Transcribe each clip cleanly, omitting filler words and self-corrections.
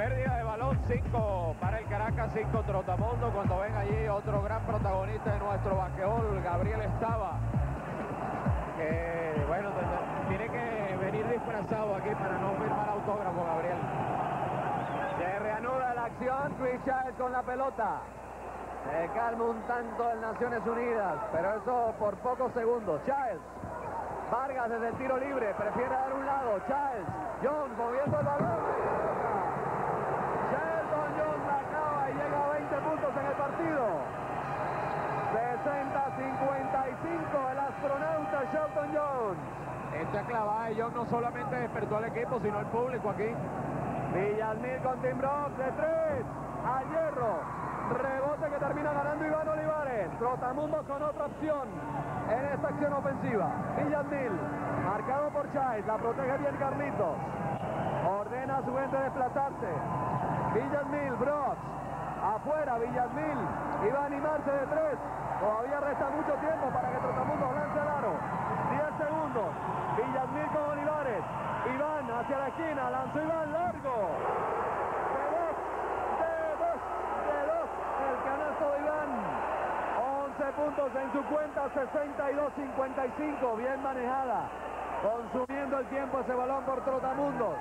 Pérdida de balón, 5 para el Caracas, 5 Trotamundo. Cuando ven allí otro gran protagonista de nuestro basquetbol, Gabriel Estaba, que bueno, tiene que venir disfrazado aquí para no firmar autógrafo, Gabriel. Se reanuda la acción, Chris Childs con la pelota. Se calma un tanto en Naciones Unidas, pero eso por pocos segundos. Childs, Vargas desde el tiro libre, prefiere dar un lado. Childs, Jones moviendo el balón. Shelton Jones la acaba y llega a 20 puntos en el partido. 60-55 el astronauta Shelton Jones. Esta clavada de Jones no solamente despertó al equipo, sino al público aquí. Villasmil con Tim Brooks de 3, a hierro, rebote que termina ganando Iván Olivares. Trotamundos con otra opción en esta acción ofensiva. Villasmil, marcado por Childs, la protege bien Carlitos, ordena a su gente desplazarse. Villasmil, Brooks, afuera, Villasmil, iba a animarse de 3, todavía resta mucho tiempo para que Trotamundos lance al aro. 10 segundos, Villasmil con Olivares. Iván hacia la esquina, lanzó Iván largo. De dos, el canasto de Iván. 11 puntos en su cuenta, 62-55, bien manejada. Consumiendo el tiempo ese balón por Trotamundos.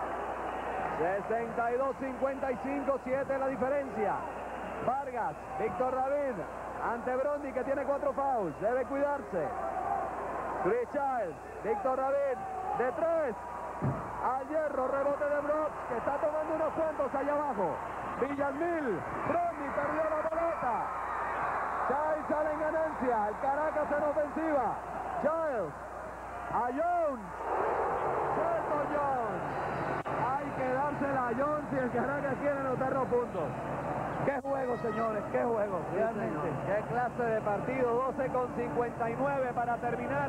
62-55, 7 la diferencia. Vargas, Víctor David, ante Brondi que tiene 4 fouls, debe cuidarse. Chris Childs, Víctor David, de 3. Al hierro, rebote de Brooks, que está tomando unos cuantos allá abajo. Villasmil, Brondi perdió la pelota. Childs sale en ganancia, el Caracas en ofensiva. Childs, a Jones, Shelton Jones. Hay que dársela a Jones si el Caracas quiere anotar los puntos. Qué juego, señores, qué juego, realmente. Sí, qué clase de partido, 12:59 para terminar.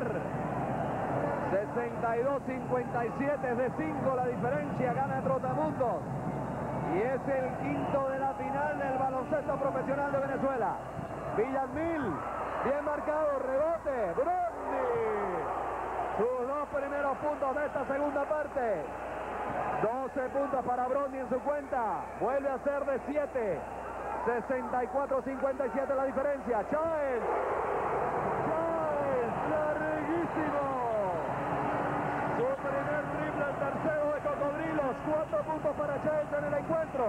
62-57, es de 5 la diferencia, gana Trotamundos. Y es el quinto de la final del baloncesto profesional de Venezuela. Villasmil, bien marcado, rebote, Brondi. Sus 2 primeros puntos de esta segunda parte. 12 puntos para Brondi en su cuenta, vuelve a ser de 7. 64-57 la diferencia. Childs, larguísimo. Su primer triple, el tercero de Cocodrilos. 4 puntos para Childs en el encuentro.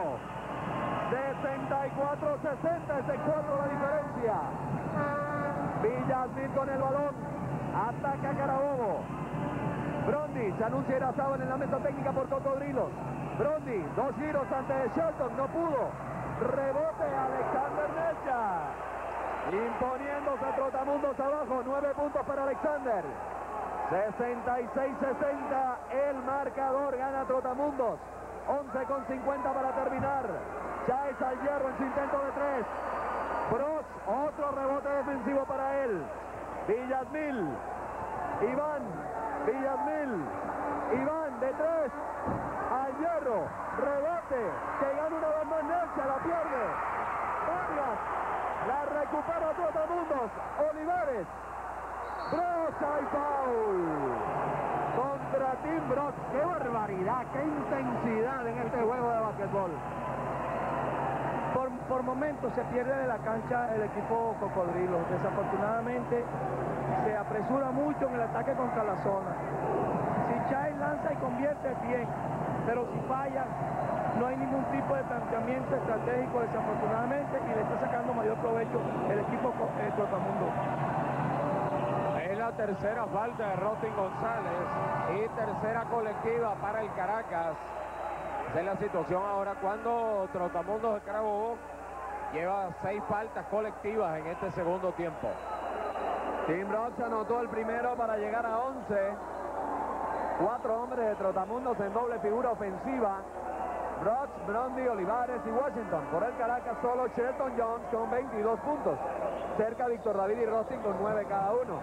64-60, es de 4 la diferencia. Villasmil con el balón, ataca Carabobo. Brondi se anuncia Irazaba en la mesa técnica por Cocodrilos. Brondi, 2 giros ante Shelton, no pudo. Rebote Alexander Necha. Imponiéndose Trotamundos abajo, 9 puntos para Alexander. 66-60 el marcador, gana Trotamundos. 11:50 para terminar. Childs al hierro en su intento de 3. Brooks, otro rebote defensivo para él. Villasmil, Iván, Villasmil, Iván de 3, al hierro, rebote, que gana una vez más Necha, la pierde. Vargas, la recupera Trotamundos. Olivares, Brooks, hay foul contra Tim Brooks. ¡Qué barbaridad, qué intensidad en este juego de básquetbol! Por momentos se pierde de la cancha el equipo Cocodrilos. Desafortunadamente se apresura mucho en el ataque contra la zona. Si Childs lanza y convierte, bien, pero si falla, no hay ningún tipo de planteamiento estratégico, desafortunadamente, y le está sacando mayor provecho el equipo Trotamundos. Es la tercera falta de Rostin González y tercera colectiva para el Caracas. Esa es la situación ahora cuando Trotamundos de Carabobo lleva 6 faltas colectivas en este segundo tiempo. Tim Brooks anotó el primero para llegar a 11. 4 hombres de Trotamundos en doble figura ofensiva. Brooks, Brondi, Olivares y Washington. Por el Caracas solo Shelton Jones con 22 puntos. Cerca Víctor David y Rostin con 9 cada uno.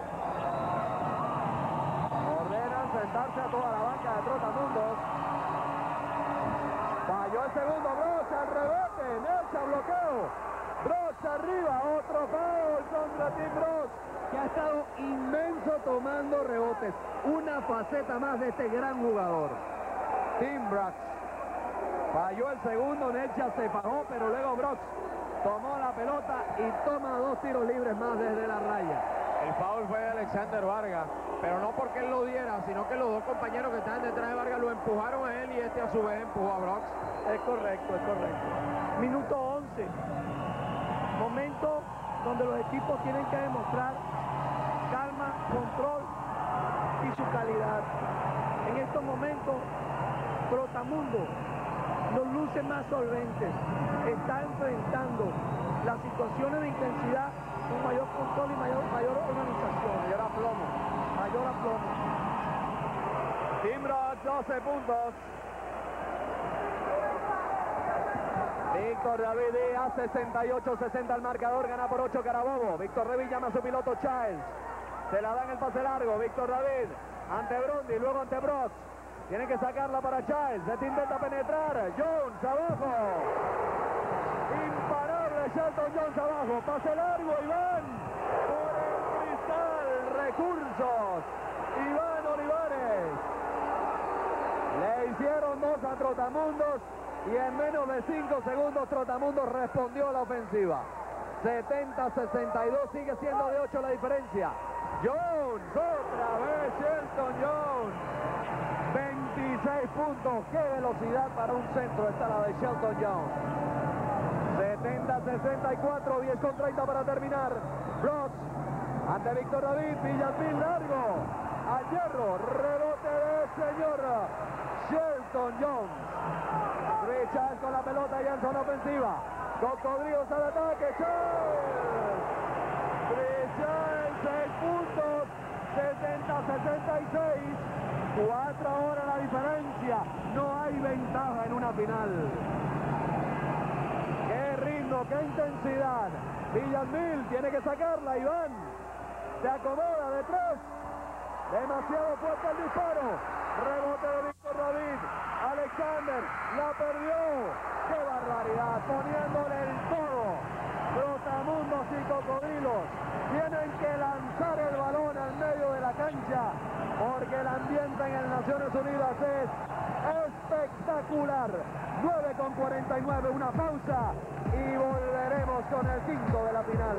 Ordenan sentarse a toda la banca de Trotamundos. Falló el segundo, Brooks al rebote, Necha bloqueo. Brooks arriba, otro foul contra Tim Brooks, que ha estado inmenso tomando rebotes. Una faceta más de este gran jugador. Tim Brooks. Falló el segundo, Nelcha se fajó, pero luego Brooks tomó la pelota y toma 2 tiros libres más desde la raya. El foul fue de Alexander Vargas, pero no porque él lo diera, sino que los dos compañeros que estaban detrás de Vargas lo empujaron a él y este a su vez empujó a Brooks. Es correcto, es correcto. Minuto 11. Momento donde los equipos tienen que demostrar calma, control y su calidad. En estos momentos, Trotamundo los luce más solventes. Está enfrentando las situaciones de intensidad con mayor control y mayor organización. Mayor aplomo. Mayor aplomo. Tim Brooks, 12 puntos. Víctor David Díaz, 68-60 el marcador, gana por 8 Carabobo. Víctor David llama a su piloto Childs. Se la da en el pase largo. Víctor David ante Brondi, luego ante Brooks. Tiene que sacarla para Childs. Se intenta penetrar. Jones abajo. Imparable Shelton Jones abajo. Pase largo, Iván. Por el cristal. Recursos. Iván Olivares. Le hicieron 2 a Trotamundos. Y en menos de 5 segundos Trotamundos respondió a la ofensiva. 70-62, sigue siendo de 8 la diferencia. Jones, otra vez Shelton Jones. 26 puntos, qué velocidad para un centro está la de Shelton Jones. 70-64, 10 con 30 para terminar. Brooks ante Víctor David, Villamil largo. Al hierro, rebote del señor Shelton Jones. Richard con la pelota ya en zona ofensiva. Cocodrilos al ataque. Richard, 6 puntos. 70-66. 4 ahora la diferencia. No hay ventaja en una final. Qué ritmo, qué intensidad. Villamil tiene que sacarla. Iván se acomoda de 3. Demasiado fuerte el disparo. Rebote de Víctor David. Alexander la perdió. ¡Qué barbaridad! Poniéndole el todo. Trotamundos y Cocodrilos tienen que lanzar el balón al medio de la cancha porque el ambiente en el Naciones Unidas es espectacular. 9 con 49, una pausa y volveremos con el quinto de la final.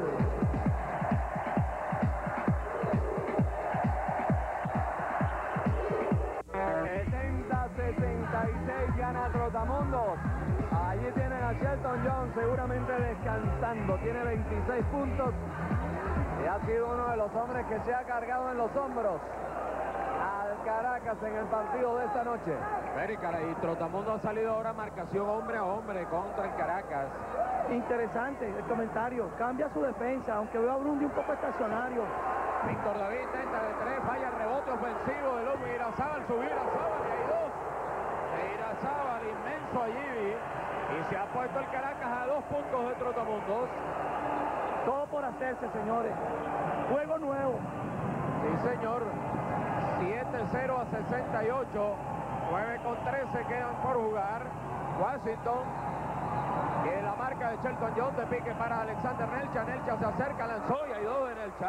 66 gana Trotamundos. Allí tienen a Shelton Jones seguramente descansando. Tiene 26 puntos y ha sido uno de los hombres que se ha cargado en los hombros al Caracas en el partido de esta noche. Y Trotamundo ha salido ahora marcación hombre a hombre contra el Caracas. Interesante el comentario. Cambia su defensa, aunque veo a Brundi un poco estacionario. Víctor David intenta de 3, falla el rebote ofensivo de López Irazábal, subir a Irazábal y hay 2. Irazábal inmenso allí y se ha puesto el Caracas a 2 puntos de Trotamundos. Todo por hacerse, señores. Juego nuevo. Sí, señor. 7-0 a 68. 9 con 13 quedan por jugar. Washington. Y la marca de Shelton Jones de pique para Alexander Nelcha. Nelcha se acerca, lanzó y hay 2 de Nelcha.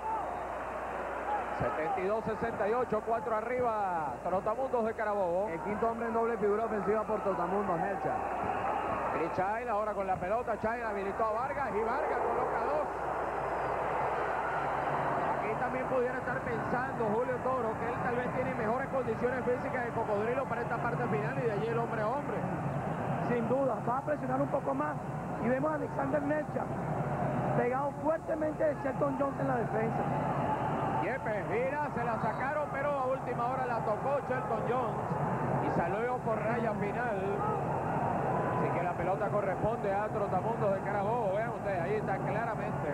72-68, 4 arriba, Trotamundos de Carabobo. El quinto hombre en doble figura ofensiva por Trotamundos, Nelcha. Y Child ahora con la pelota, Child habilitó a Vargas y Vargas coloca 2. Aquí también pudiera estar pensando Julio Toro que él tal vez tiene mejores condiciones físicas de Cocodrilo para esta parte final y de allí el hombre a hombre. Sin duda, va a presionar un poco más y vemos a Alexander Nelcha pegado fuertemente de Shelton Jones en la defensa. Yepes gira, se la sacaron, pero a última hora la tocó Shelton Jones y salió por raya final. Así que la pelota corresponde a Trotamundos de Carabobo. Vean ustedes, ahí está claramente.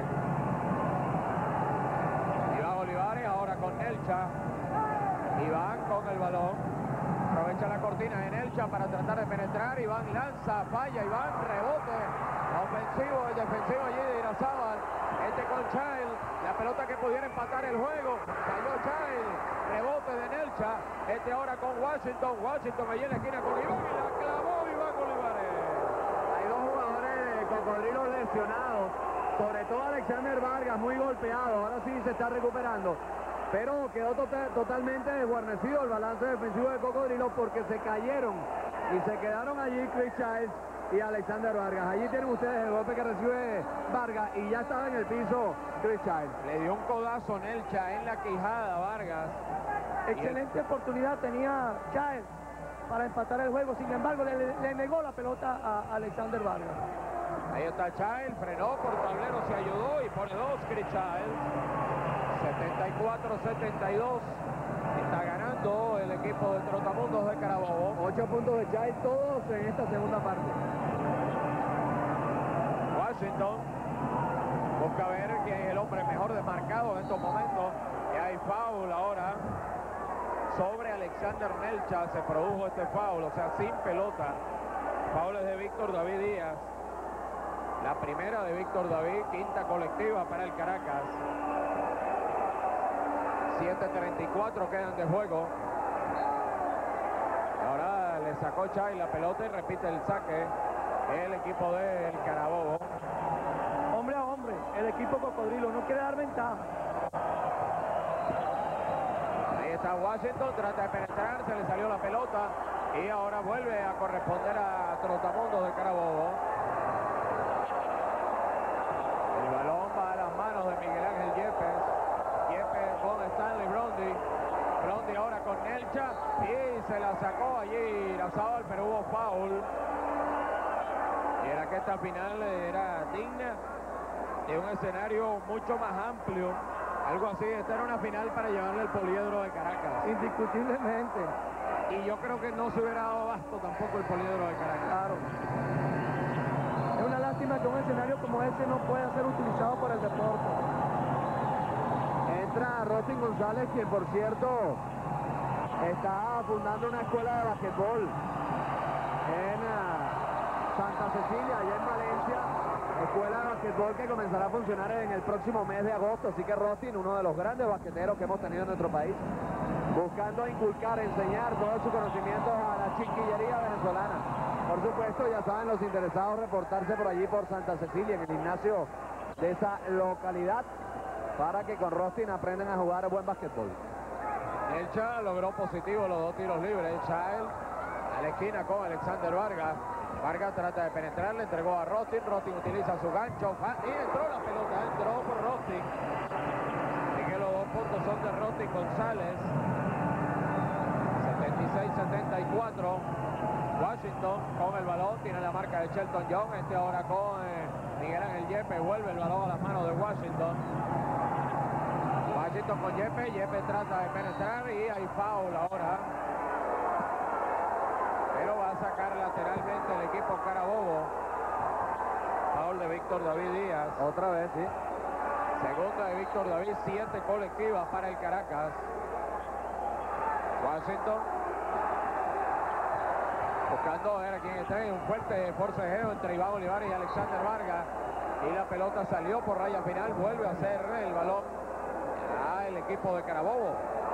Iván Olivares ahora con Nelcha. Iván con el balón. Aprovecha la cortina de Nelcha para tratar de penetrar. Iván lanza, falla, Iván rebote. Ofensivo, el defensivo allí de Irazábal. Con Child, la pelota que pudiera empatar el juego. Falló Child, rebote de Nelcha. Ahora con Washington. Washington allí en la esquina con Iván y la clavó Iván Olivares. Hay 2 jugadores de Cocodrilos lesionados. Sobre todo Alexander Vargas, muy golpeado. Ahora sí se está recuperando. Pero quedó totalmente desguarnecido el balance defensivo de Cocodrilos porque se cayeron Y se quedaron allí Chris Childs y Alexander Vargas. Allí tienen ustedes el golpe que recibe Vargas y ya estaba en el piso Chris Childs. Le dio un codazo Nelcha en la quijada Vargas. Excelente oportunidad tenía Childs para empatar el juego. Sin embargo, le negó la pelota a Alexander Vargas. Ahí está Childs, frenó por tablero, se ayudó y pone 2 Chris Childs. 74-72. Está ganando el equipo de Trotamundos de Carabobo. 8 puntos de Childs, todos en esta segunda parte. Washington busca ver quién es el hombre mejor desmarcado en estos momentos. Y hay foul ahora sobre Alexander Nelcha. Se produjo este foul, o sea, sin pelota. Foul es de Víctor David Díaz. La primera de Víctor David, quinta colectiva para el Caracas. 7:34 quedan de juego. Ahora le sacó Chay la pelota y repite el saque el equipo del Carabobo. Hombre a hombre, el equipo Cocodrilo no quiere dar ventaja. Ahí está Washington, trata de penetrar, se le salió la pelota y ahora vuelve a corresponder a Trotamundos de Carabobo. El balón va a las manos de Miguel Ángel Yepes. Yepes con Stanley Brondi. Brondi ahora con Nelcha y se la sacó allí Irazábal, pero hubo foul. Y era que esta final era digna de un escenario mucho más amplio. Algo así, esta era una final para llevarle el Poliedro de Caracas. Indiscutiblemente. Y yo creo que no se hubiera dado abasto tampoco el Poliedro de Caracas. Claro. Es una lástima que un escenario como ese no pueda ser utilizado por el deporte. Entra Rostin González, quien por cierto está fundando una escuela de basquetbol en Santa Cecilia, allá en Valencia. Escuela de basquetbol que comenzará a funcionar en el próximo mes de agosto. Así que Rostin, uno de los grandes basqueteros que hemos tenido en nuestro país, buscando inculcar, enseñar todos sus conocimientos a la chiquillería venezolana. Por supuesto, ya saben los interesados reportarse por allí por Santa Cecilia, en el gimnasio de esa localidad, para que con Rostin aprendan a jugar buen basquetbol. Nelcha logró positivo los 2 tiros libres. Child a la esquina con Alexander Vargas. Vargas trata de penetrar, le entregó a Rostin. Rostin utiliza su gancho y entró la pelota, entró por Rostin. Así que los 2 puntos son de Rostin González. 76-74. Washington con el balón, tiene la marca de Shelton Young. Este ahora con Miguel Ángel Yepes, vuelve el balón a las manos de Washington. Washington con Yepes, Yepes trata de penetrar y hay foul ahora. Pero va a sacar lateralmente el equipo Carabobo. Foul de Víctor David Díaz. Otra vez, sí. Segunda de Víctor David, 7 colectivas para el Caracas. Washington buscando a ver a quién está, en un fuerte forcejeo entre Iván Olivares y Alexander Vargas. Y la pelota salió por raya final, vuelve a ser el balón el equipo de Carabobo.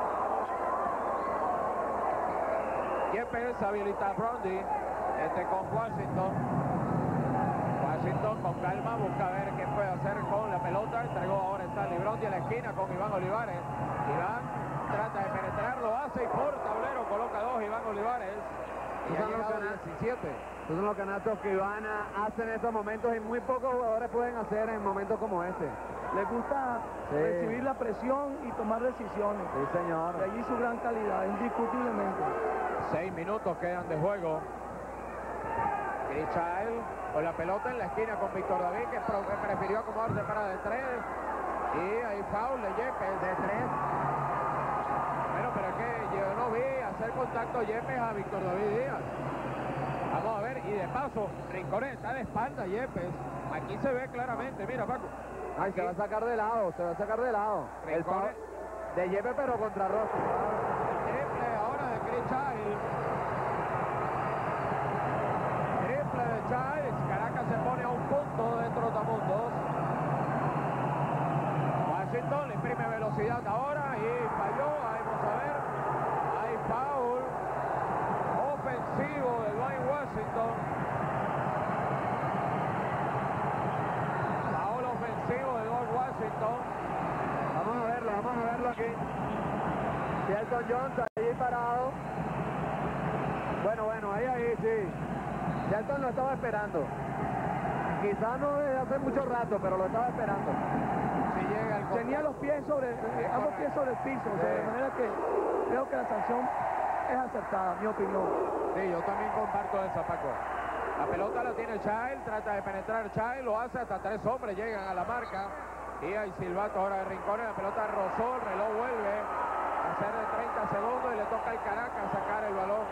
Yepes habilita a Brondi, con Washington. Washington con calma busca ver qué puede hacer con la pelota. Entregó ahora Stanley Brondi a la esquina con Iván Olivares. Iván trata de penetrar, lo hace y por tablero coloca 2 Iván Olivares. Y ha llegado 17. Esos son los canastos que Iván hace en estos momentos y muy pocos jugadores pueden hacer en momentos como este. Les gusta recibir la presión y tomar decisiones. Sí, señor. De allí su gran calidad, indiscutiblemente. 6 minutos quedan de juego. Chris Child con la pelota en la esquina con Víctor David, que prefirió acomodarse para de 3. Y hay foul de Yepes de 3. Bueno, pero es que yo no vi hacer contacto Yepes a Víctor David Díaz. Vamos a ver, y de paso, Rincones está de espalda Yepes. Aquí se ve claramente, mira Paco. Ay, se va a sacar de lado, se va a sacar de lado. El foul de Yepes, pero contra Rossi. Triple ahora de Chris Child. Triple de Child. Caracas se pone a 1 punto de Trotamundos. Washington le imprime velocidad ahora y falló. Vamos a ver. Hay foul ofensivo de Dwayne Washington. Foul ofensivo de Dwayne Washington. Vamos a verlo aquí. Shelton Jones allí parado. Bueno, ahí sí. Shelton lo estaba esperando. Quizás no desde hace mucho rato, pero lo estaba esperando. Si llega el Tenía los pies sobre, ambos pies sobre el piso, o sea, de manera que creo que la sanción es acertada, mi opinión. Sí, yo también comparto esa, Paco. La pelota la tiene Child, trata de penetrar Child, lo hace, hasta 3 hombres llegan a la marca. Y hay silbato ahora de Rincones, la pelota rozó, el reloj vuelve a ser de 30 segundos y le toca al Caracas sacar el balón.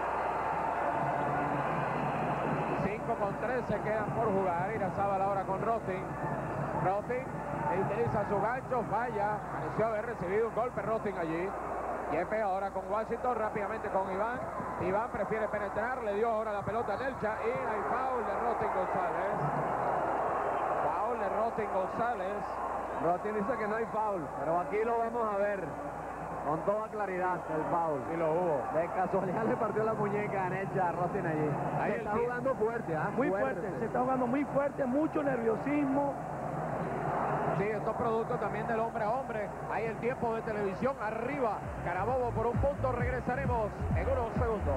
5:13 quedan por jugar. Irazábal ahora con Rostin. Rostin utiliza su gancho, falla. Pareció haber recibido un golpe Rostin allí. Yepes ahora con Washington, rápidamente con Iván. Iván prefiere penetrar, le dio ahora la pelota a Nelcha y hay foul de Rostin González. Foul de Rostin González. Rostin dice que no hay foul, pero aquí lo vamos a ver con toda claridad el foul. Y lo hubo. De casualidad le partió la muñeca a Nelcha a Rostin allí. Ahí Se el está tiro. jugando fuerte, ¿ah? Muy fuerte, se está jugando muy fuerte, mucho nerviosismo. Sí, esto es producto también del hombre a hombre. Hay el tiempo de televisión arriba. Carabobo por un punto. Regresaremos en unos segundos.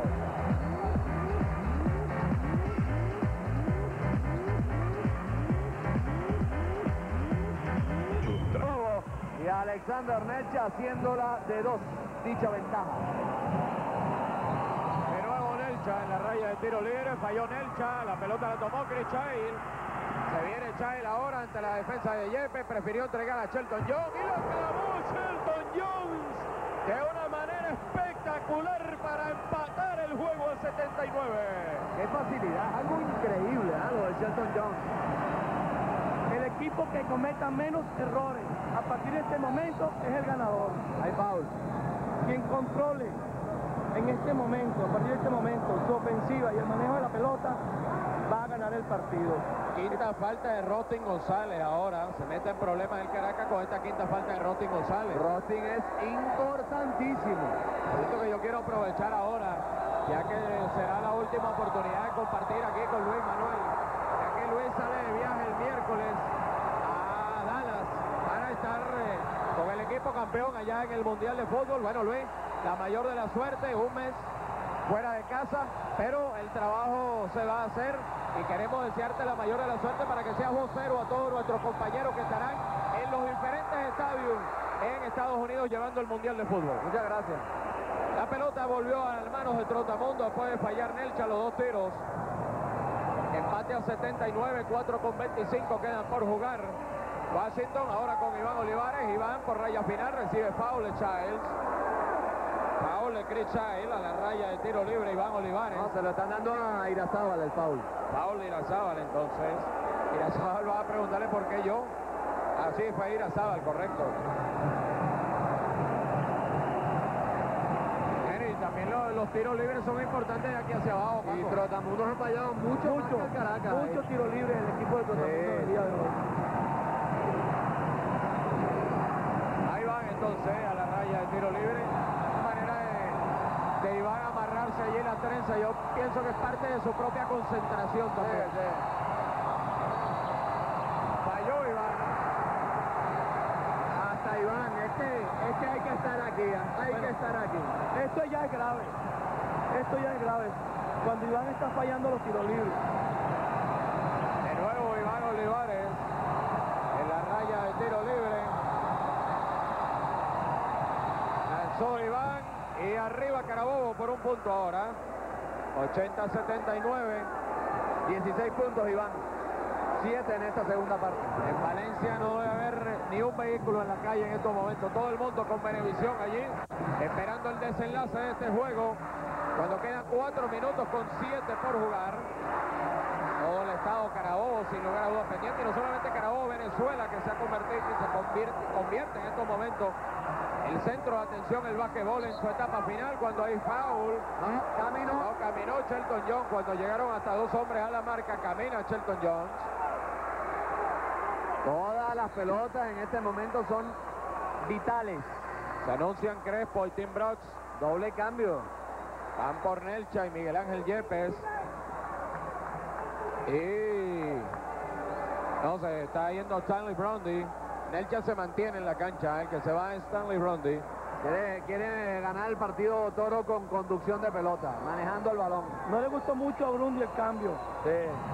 Y Alexander Nelcha haciéndola de 2, dicha ventaja. De nuevo Nelcha en la raya de tiro libre. Falló Nelcha. La pelota la tomó Chris Child. Se viene Child ahora ante la defensa de Yepes. Prefirió entregar a Shelton Jones. Y lo clavó Shelton Jones de una manera espectacular para empatar el juego al 79. Qué facilidad, algo increíble, ¿ah? Lo de Shelton Jones. El equipo que cometa menos errores a partir de este momento es el ganador. Hay foul. Quien controle en este momento, a partir de este momento, su ofensiva y el manejo de la pelota, va a ganar el partido. Quinta falta de Rostin González ahora. Se mete en problemas el Caracas con esta quinta falta de Rostin González. Rostin es importantísimo. Por eso que yo quiero aprovechar ahora, ya que será la última oportunidad de compartir aquí con Luis Manuel. Ya que Luis sale de viaje el miércoles a Dallas para estar con el equipo campeón allá en el Mundial de Fútbol. Bueno, Luis, la mayor de la suerte, un mes fuera de casa, pero el trabajo se va a hacer y queremos desearte la mayor de la suerte para que seas vocero a todos nuestros compañeros que estarán en los diferentes estadios en Estados Unidos llevando el Mundial de Fútbol. Muchas gracias. La pelota volvió a las manos de Trotamundo después de fallar Nelcha los 2 tiros. Empate a 79, 4:25 quedan por jugar. Washington ahora con Iván Olivares. Iván por raya final recibe foul de Childs. Foul de Chris Child a la raya de tiro libre Iván Olivares. No, se lo están dando a Irazábal el foul. Foul de Irazábal entonces. Irazábal va a preguntarle por qué yo. Así fue Irazábal, correcto. Y también los tiros libres son importantes de aquí hacia abajo, Paco. Y Trotamundos ha fallado mucho más que el Caracas. Muchos tiros libres en el equipo de Trotamundo del día de hoy. Ahí van entonces a la raya de tiro libre. Manera de Iván amarrarse allí en la trenza. Yo pienso que es parte de su propia concentración también. Sí. Falló Iván. Hasta Iván, es que hay que estar aquí, hay que estar aquí. Esto ya es grave. Esto ya es grave. Cuando Iván está fallando los tiros libres. De nuevo Iván Olivares en la raya de tiro libre. Lanzó Iván y arriba Carabobo por un punto ahora. 80-79. 16 puntos, Iván. 7 en esta segunda parte. En Valencia no debe haber ni un vehículo en la calle en estos momentos. Todo el mundo con Venevisión allí, esperando el desenlace de este juego. Cuando quedan 4 minutos con 7 por jugar. Todo el estado Carabobo, sin lugar a dudas, pendiente. Y no solamente Carabobo, Venezuela, que se ha convertido y se convierte en estos momentos el centro de atención, el básquetbol en su etapa final. Cuando hay foul, caminó Shelton Jones. Cuando llegaron hasta 2 hombres a la marca, camina Shelton Jones. Todas las pelotas en este momento son vitales. Se anuncian Crespo y Tim Brooks. Doble cambio. Van por Nelcha y Miguel Ángel Yepes. Y no se está yendo Stanley Brundy. Nelcha se mantiene en la cancha. El que se va es Stanley Brundy. Quiere ganar el partido Toro con conducción de pelota, manejando el balón. No le gustó mucho a Brundi el cambio. Sí.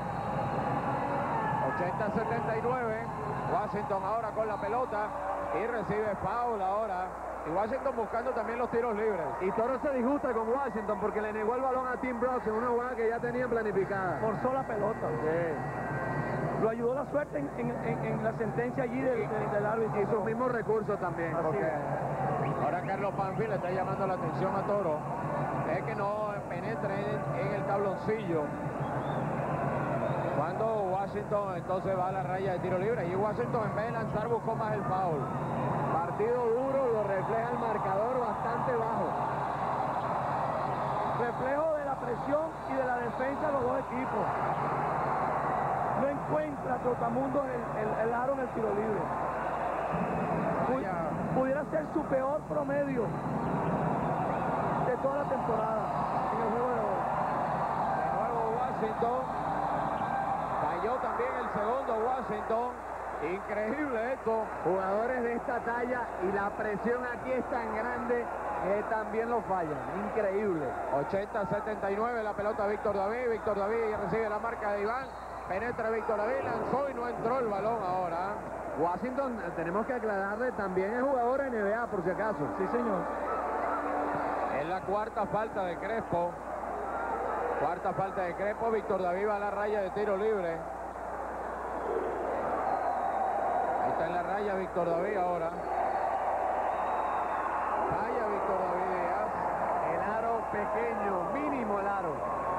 80-79. Washington ahora con la pelota y recibe foul ahora. Y Washington buscando también los tiros libres. Y Toro se disgusta con Washington porque le negó el balón a Tim Brooks en una jugada que ya tenían planificada. Forzó la pelota. Sí. Lo ayudó la suerte en la sentencia allí del árbitro. Y sus mismos recursos también. Así Porque es. ahora Carlos Panfi le está llamando la atención a Toro. Es que no penetre en el tabloncillo. Cuando Washington entonces va a la raya de tiro libre. Y Washington en vez de lanzar buscó más el foul. Partido duro, lo refleja el marcador bastante bajo. Reflejo de la presión y de la defensa de los dos equipos. No encuentra Trotamundos el aro en el tiro libre. Pudiera ser su peor promedio de toda la temporada en el juego de hoy. De nuevo Washington. Falló también el segundo Washington. Increíble esto. Jugadores de esta talla y la presión aquí es tan grande que también lo fallan. Increíble. 80-79 la pelota Víctor David. Víctor David recibe la marca de Iván. Penetra Víctor David, lanzó y no entró el balón ahora. Washington, tenemos que aclararle, también es jugador NBA por si acaso. Sí, señor. Es la cuarta falta de Crespo. Cuarta falta de Crespo. Víctor David va a la raya de tiro libre. Ahí está en la raya Víctor David ahora. Falla Víctor David Díaz. El aro pequeño, mínimo el aro.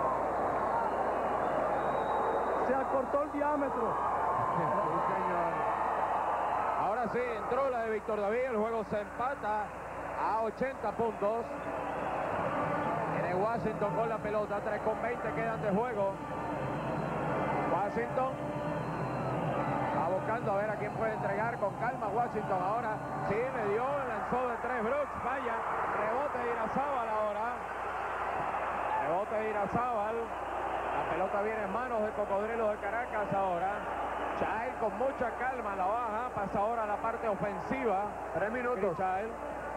Se acortó el diámetro. Sí, señor. Ahora sí, entró la de Víctor David. El juego se empata a 80 puntos. Tiene Washington con la pelota. 3:20 quedan de juego. Washington va buscando a ver a quién puede entregar con calma. Washington ahora sí le dio, lanzó de 3 Brooks, falla, rebote de Irazábal ahora. Rebote de Irazábal. La pelota viene en manos de Cocodrilo de Caracas ahora. Child con mucha calma la baja, pasa ahora a la parte ofensiva. 3 minutos. Child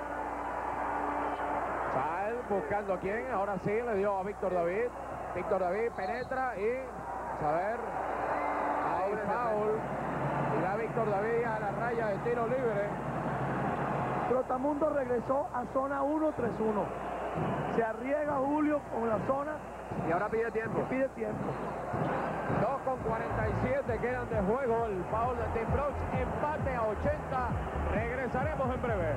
buscando a quién, ahora sí le dio a Víctor David. Víctor David penetra y, a ver, hay foul. Y va Víctor David a la raya de tiro libre. Trotamundos regresó a zona 1-3-1. Se arriesga Julio con la zona Y ahora pide tiempo. y pide tiempo. 2:47 quedan de juego. El foul de Tim Brooks. Empate a 80. Regresaremos en breve.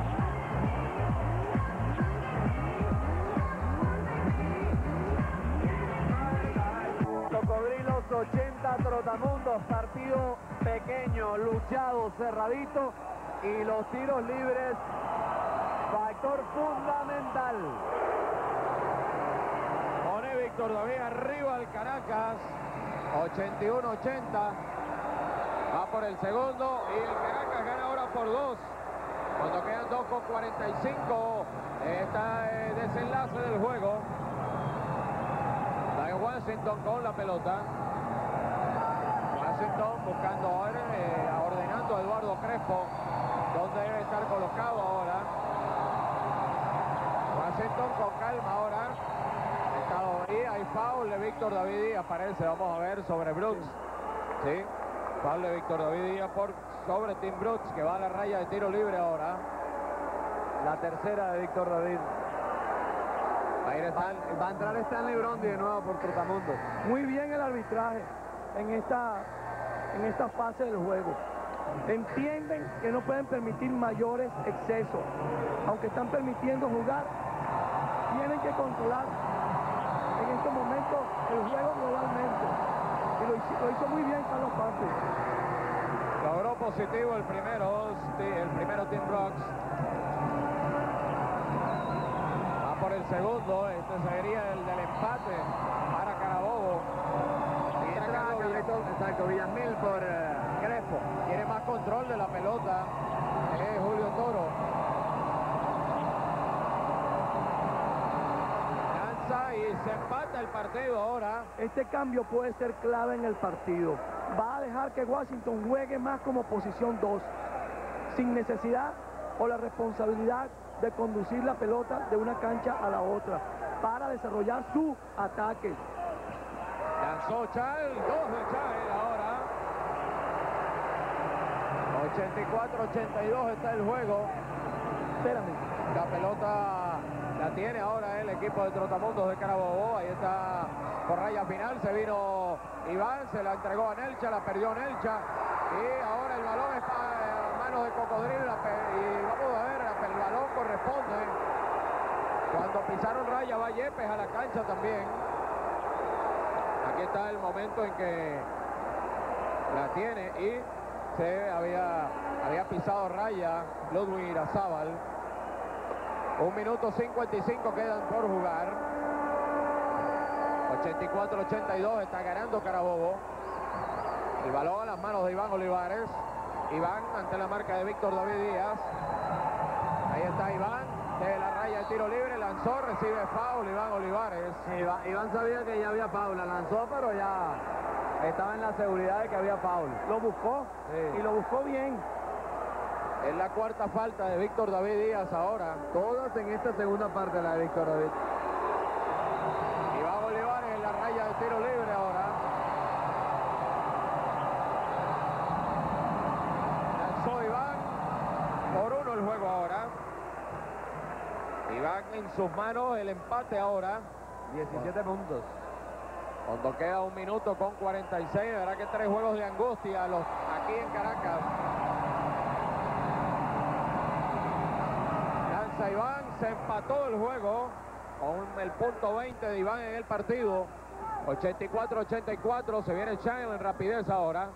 Cocodrilos 80, Trotamundos, partido pequeño, luchado, cerradito, y los tiros libres, factor fundamental. Pone Víctor David arriba al Caracas. 81-80. Va por el segundo y el Caracas gana ahora por 2. Cuando quedan 2:45 está el desenlace del juego. Va en Washington con la pelota. Washington buscando ahora, ordenando a Eduardo Crespo donde debe estar colocado ahora. Washington con calma ahora. Ahí hay foul de Víctor David Díaz, parece, vamos a ver, sobre Brooks. Sí, foul de Víctor David Díaz sobre Tim Brooks, que va a la raya de tiro libre ahora. La tercera de Víctor David. Va a entrar Stanley Brondi de nuevo por Trotamundos. Muy bien el arbitraje en esta fase del juego. Entienden que no pueden permitir mayores excesos. Aunque están permitiendo jugar, tienen que controlar en estos momentos el juego globalmente. Y lo hizo muy bien Carlos Panfi. Logró positivo el primero Tim Brooks. Va por el segundo, este sería el del empate para Carabobo. Exacto, Villamil por Crespo. Tiene más control de la pelota, es Julio Toro. Lanza y se empata el partido ahora. Este cambio puede ser clave en el partido. Va a dejar que Washington juegue más como posición 2, sin necesidad o la responsabilidad de conducir la pelota de una cancha a la otra para desarrollar su ataque. Lanzó Chal, 2 de Chal ahora. 84-82 está el juego. Espérame. La pelota la tiene ahora el equipo de Trotamundos de Carabobo. Ahí está por raya final. Se vino Iván, se la entregó a Nelcha, la perdió Nelcha. Y ahora el balón está en manos de Cocodrilo. Y vamos a ver, el balón corresponde. Cuando pisaron raya va Yepes a la cancha también. Aquí está el momento en que la tiene y se había pisado raya Ludwig Irazábal. 1 minuto 55 quedan por jugar. 84-82 está ganando Carabobo. El balón a las manos de Iván Olivares. Iván ante la marca de Víctor David Díaz. Ahí está Iván de la raya de tiro libre, lanzó, recibe foul Iván Olivares. Iván sabía que ya había foul, la lanzó, pero ya estaba en la seguridad de que había foul. Lo buscó, Sí. y lo buscó bien. Es la 4ª falta de Víctor David Díaz ahora. Todas en esta segunda parte la de Víctor David. Iván Olivares en la raya de tiro libre ahora. Lanzó Iván, por 1 el juego ahora. Iván en sus manos el empate ahora. 17 puntos. Cuando queda 1 minuto con 46, verá que 3 juegos de angustia aquí en Caracas. Lanza Iván, se empató el juego con el punto 20 de Iván en el partido. 84-84, se viene Child en rapidez ahora.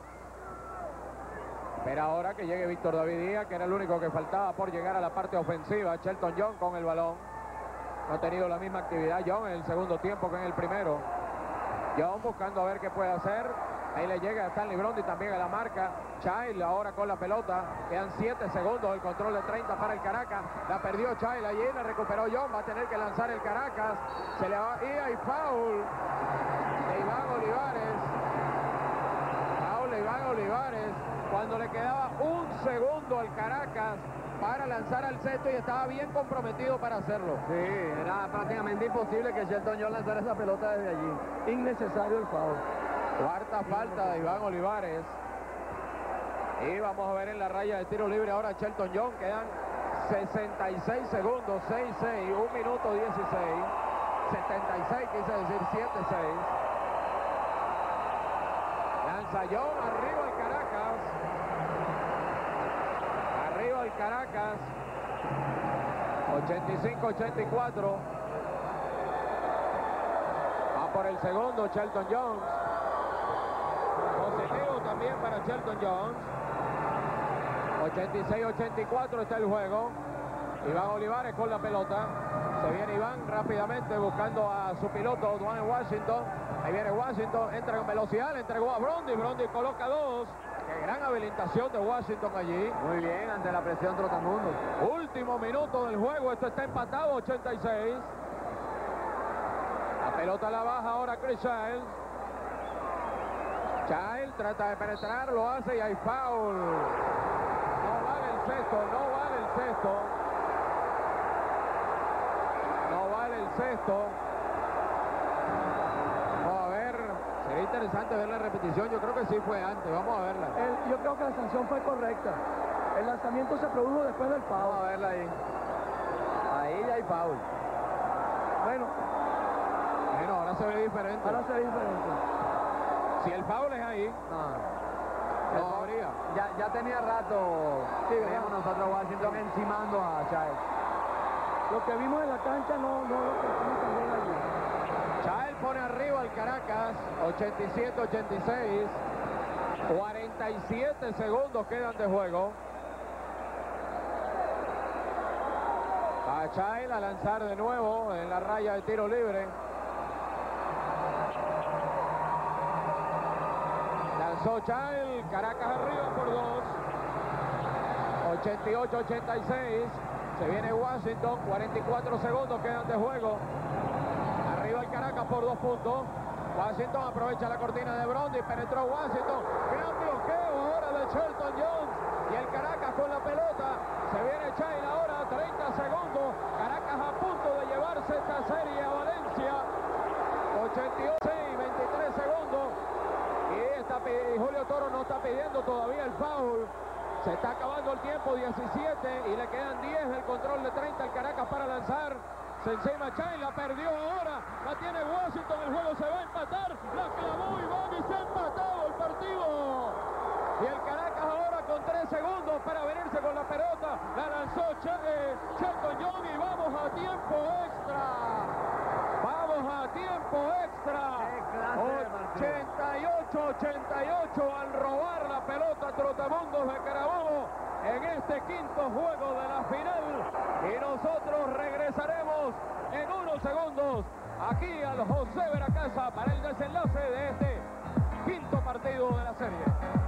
Pero ahora que llegue Víctor David Díaz, que era el único que faltaba por llegar a la parte ofensiva. Shelton John con el balón. No ha tenido la misma actividad John en el segundo tiempo que en el primero. John buscando a ver qué puede hacer. Ahí le llega a Stanley Brondi también a la marca. Child ahora con la pelota. Quedan 7 segundos. El control de 30 para el Caracas. La perdió Child allí. La recuperó John. Va a tener que lanzar el Caracas. Se le va. Y hay foul de Iván Olivares. Foul de Iván Olivares. Cuando le quedaba 1 segundo al Caracas para lanzar al cesto y estaba bien comprometido para hacerlo. Sí, era prácticamente imposible que Shelton John lanzara esa pelota desde allí. Innecesario el foul. 4ª falta de Iván Olivares. Y vamos a ver en la raya de tiro libre ahora Shelton John. Quedan 66 segundos, 6-6, 1 minuto 16. 76, quise decir 7-6. Lanza John, arriba el Caracas. Arriba el Caracas. 85-84. Va por el segundo Shelton Jones. Positivo también para Shelton Jones. 86-84 está el juego. Iván Olivares con la pelota. Se viene Iván rápidamente buscando a su piloto, Dwayne Washington. Ahí viene Washington, entra con velocidad, le entregó a Brondi. Brondi coloca 2. Qué gran habilitación de Washington allí. Muy bien, ante la presión Trotamundos. Último minuto del juego, esto está empatado, 86. La pelota la baja ahora Chris Child. Child trata de penetrar, lo hace y hay foul. No vale el sexto, no vale el sexto. No vale el sexto. Vamos a ver, sería interesante ver la repetición, yo creo que sí fue antes, vamos a verla. Yo creo que la sanción fue correcta. El lanzamiento se produjo después del Vamos a foul. verla ahí. Ahí ya hay foul. Bueno, Bueno, ahora se ve diferente. ahora se ve diferente. Si el foul es ahí, No. no habría. Ya tenía rato, Sí, veíamos nosotros Washington encimando a Child. Lo que vimos en la cancha no lo que también allí. Child pone arriba al Caracas, 87-86. 47 segundos quedan de juego. Va Child a lanzar de nuevo en la raya de tiro libre. Lanzó Child, Caracas arriba por 2. 88-86. Se viene Washington, 44 segundos quedan de juego. Arriba el Caracas por 2 puntos. Washington aprovecha la cortina de Brondi, penetró Washington, gran bloqueo ahora de Shelton Jones, y el Caracas con la pelota, se viene Child ahora, 30 segundos, Caracas a punto de llevarse esta serie a Valencia, 88 y 23 segundos, y Julio Toro no está pidiendo todavía el foul. Se está acabando el tiempo, 17, y le quedan 10 del control de 30 al Caracas para lanzar. Se encima Child, la perdió ahora, la tiene Washington, el juego se va a empatar, la clavó Iván y se ha empatado el partido. Y el Caracas ahora con 3 segundos para venirse con la pelota, la lanzó Shelton Young y vamos a tiempo extra. Vamos a tiempo extra. 88-88 al robar la pelota Trotamundos de Carabobo en este quinto juego de la final, y nosotros regresaremos en unos segundos aquí al José Veracasa para el desenlace de este quinto partido de la serie.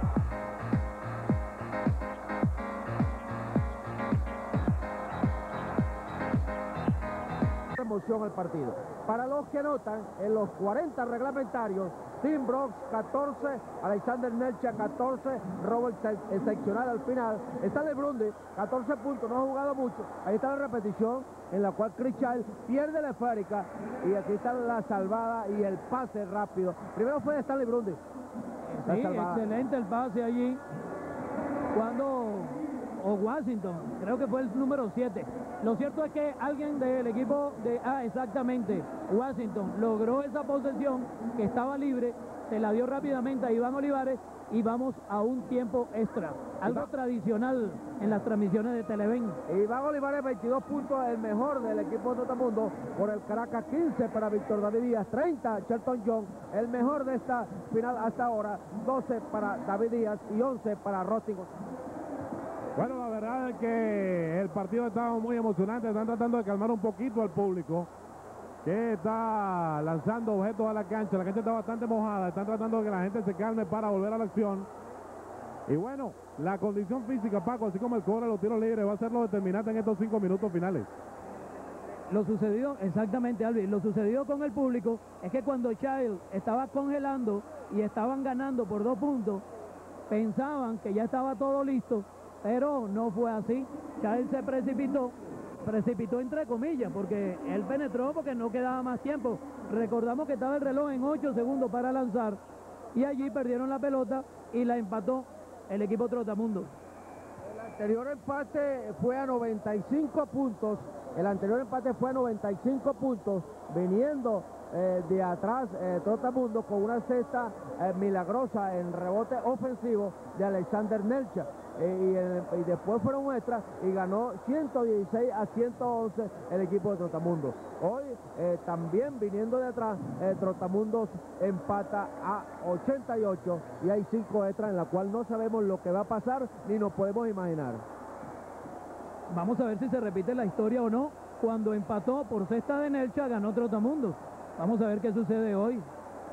Emoción al partido. Para los que notan, en los 40 reglamentarios, Tim Brooks 14, Alexander Nelcha 14, Robert excepcional al final, Stanley Brondi 14 puntos, no ha jugado mucho. Ahí está la repetición en la cual Chris Child pierde la esférica, y aquí está la salvada y el pase rápido. Primero fue de Stanley Brondi. Sí, excelente el pase allí o Washington, creo que fue el número 7. Lo cierto es que alguien del equipo de exactamente, Washington, logró esa posesión que estaba libre, se la dio rápidamente a Iván Olivares, y vamos a un tiempo extra, algo tradicional en las transmisiones de Televen. Iván Olivares 22 puntos, el mejor del equipo de Trotamundo. Por el Caracas 15 para Víctor David Díaz, 30 Shelton Young, el mejor de esta final hasta ahora, 12 para David Díaz y 11 para Rustin González. Bueno, la verdad es que el partido estaba muy emocionante. Están tratando de calmar un poquito al público, que está lanzando objetos a la cancha. La cancha está bastante mojada. Están tratando de que la gente se calme para volver a la acción. Y bueno, la condición física, Paco, así como el cobro de los tiros libres, va a ser lo determinante en estos 5 minutos finales. Lo sucedido, exactamente, Alvin, lo sucedido con el público es que cuando Child estaba congelando y estaban ganando por 2 puntos, pensaban que ya estaba todo listo, pero no fue así. Child se precipitó entre comillas, porque él penetró porque no quedaba más tiempo. Recordamos que estaba el reloj en 8 segundos para lanzar, y allí perdieron la pelota y la empató el equipo Trotamundos. El anterior empate fue a 95 puntos. El anterior empate fue a 95 puntos, viniendo de atrás Trotamundo con una cesta milagrosa en rebote ofensivo de Alexander Nelcha. Y después fueron extras y ganó 116 a 111 el equipo de Trotamundos. Hoy también viniendo de atrás, Trotamundos empata a 88 y hay 5 extras en la cual no sabemos lo que va a pasar ni nos podemos imaginar. Vamos a ver si se repite la historia o no. Cuando empató por cesta de Nelcha, ganó Trotamundos. Vamos a ver qué sucede hoy.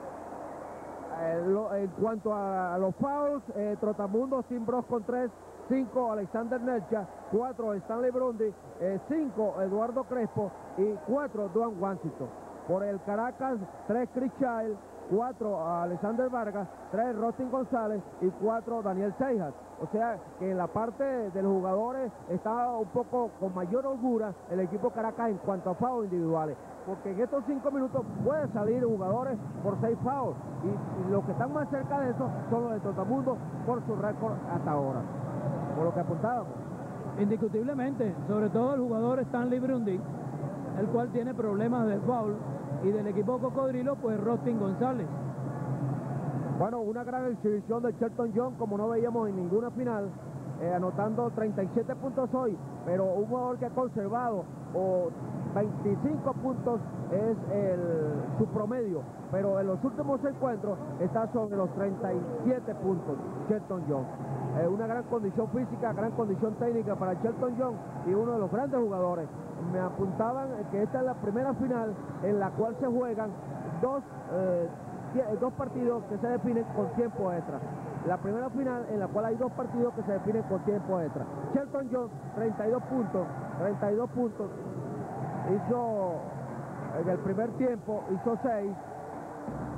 En cuanto a los fouls, Trotamundos, Tim Brooks con 3, 5 Alexander Nelcha, 4 Stanley Brondi, 5 Eduardo Crespo y 4 Duan Washington. Por el Caracas, 3 Chris Child, 4 Alexander Vargas, 3 Rustin González y 4 Daniel Seijas. O sea que en la parte de los jugadores está un poco con mayor holgura el equipo Caracas en cuanto a fouls individuales, porque en estos 5 minutos pueden salir jugadores por 6 fouls, y los que están más cerca de eso son los de Trotamundo por su récord hasta ahora, por lo que apuntábamos. Indiscutiblemente, sobre todo el jugador Stanley Brondi, el cual tiene problemas de foul, y del equipo Cocodrilo, pues Rustin González. Bueno, una gran exhibición de Shelton Young, como no veíamos en ninguna final, anotando 37 puntos hoy, pero un jugador que ha conservado 25 puntos es su promedio, pero en los últimos encuentros está sobre los 37 puntos Shelton Young. Una gran condición física, gran condición técnica para Shelton Young y uno de los grandes jugadores. Me apuntaban que esta es la primera final en la cual se juegan dos partidos que se definen con tiempo extra. La primera final en la cual hay 2 partidos que se definen con tiempo extra. Shelton Young, 32 puntos. Hizo en el primer tiempo, hizo 6.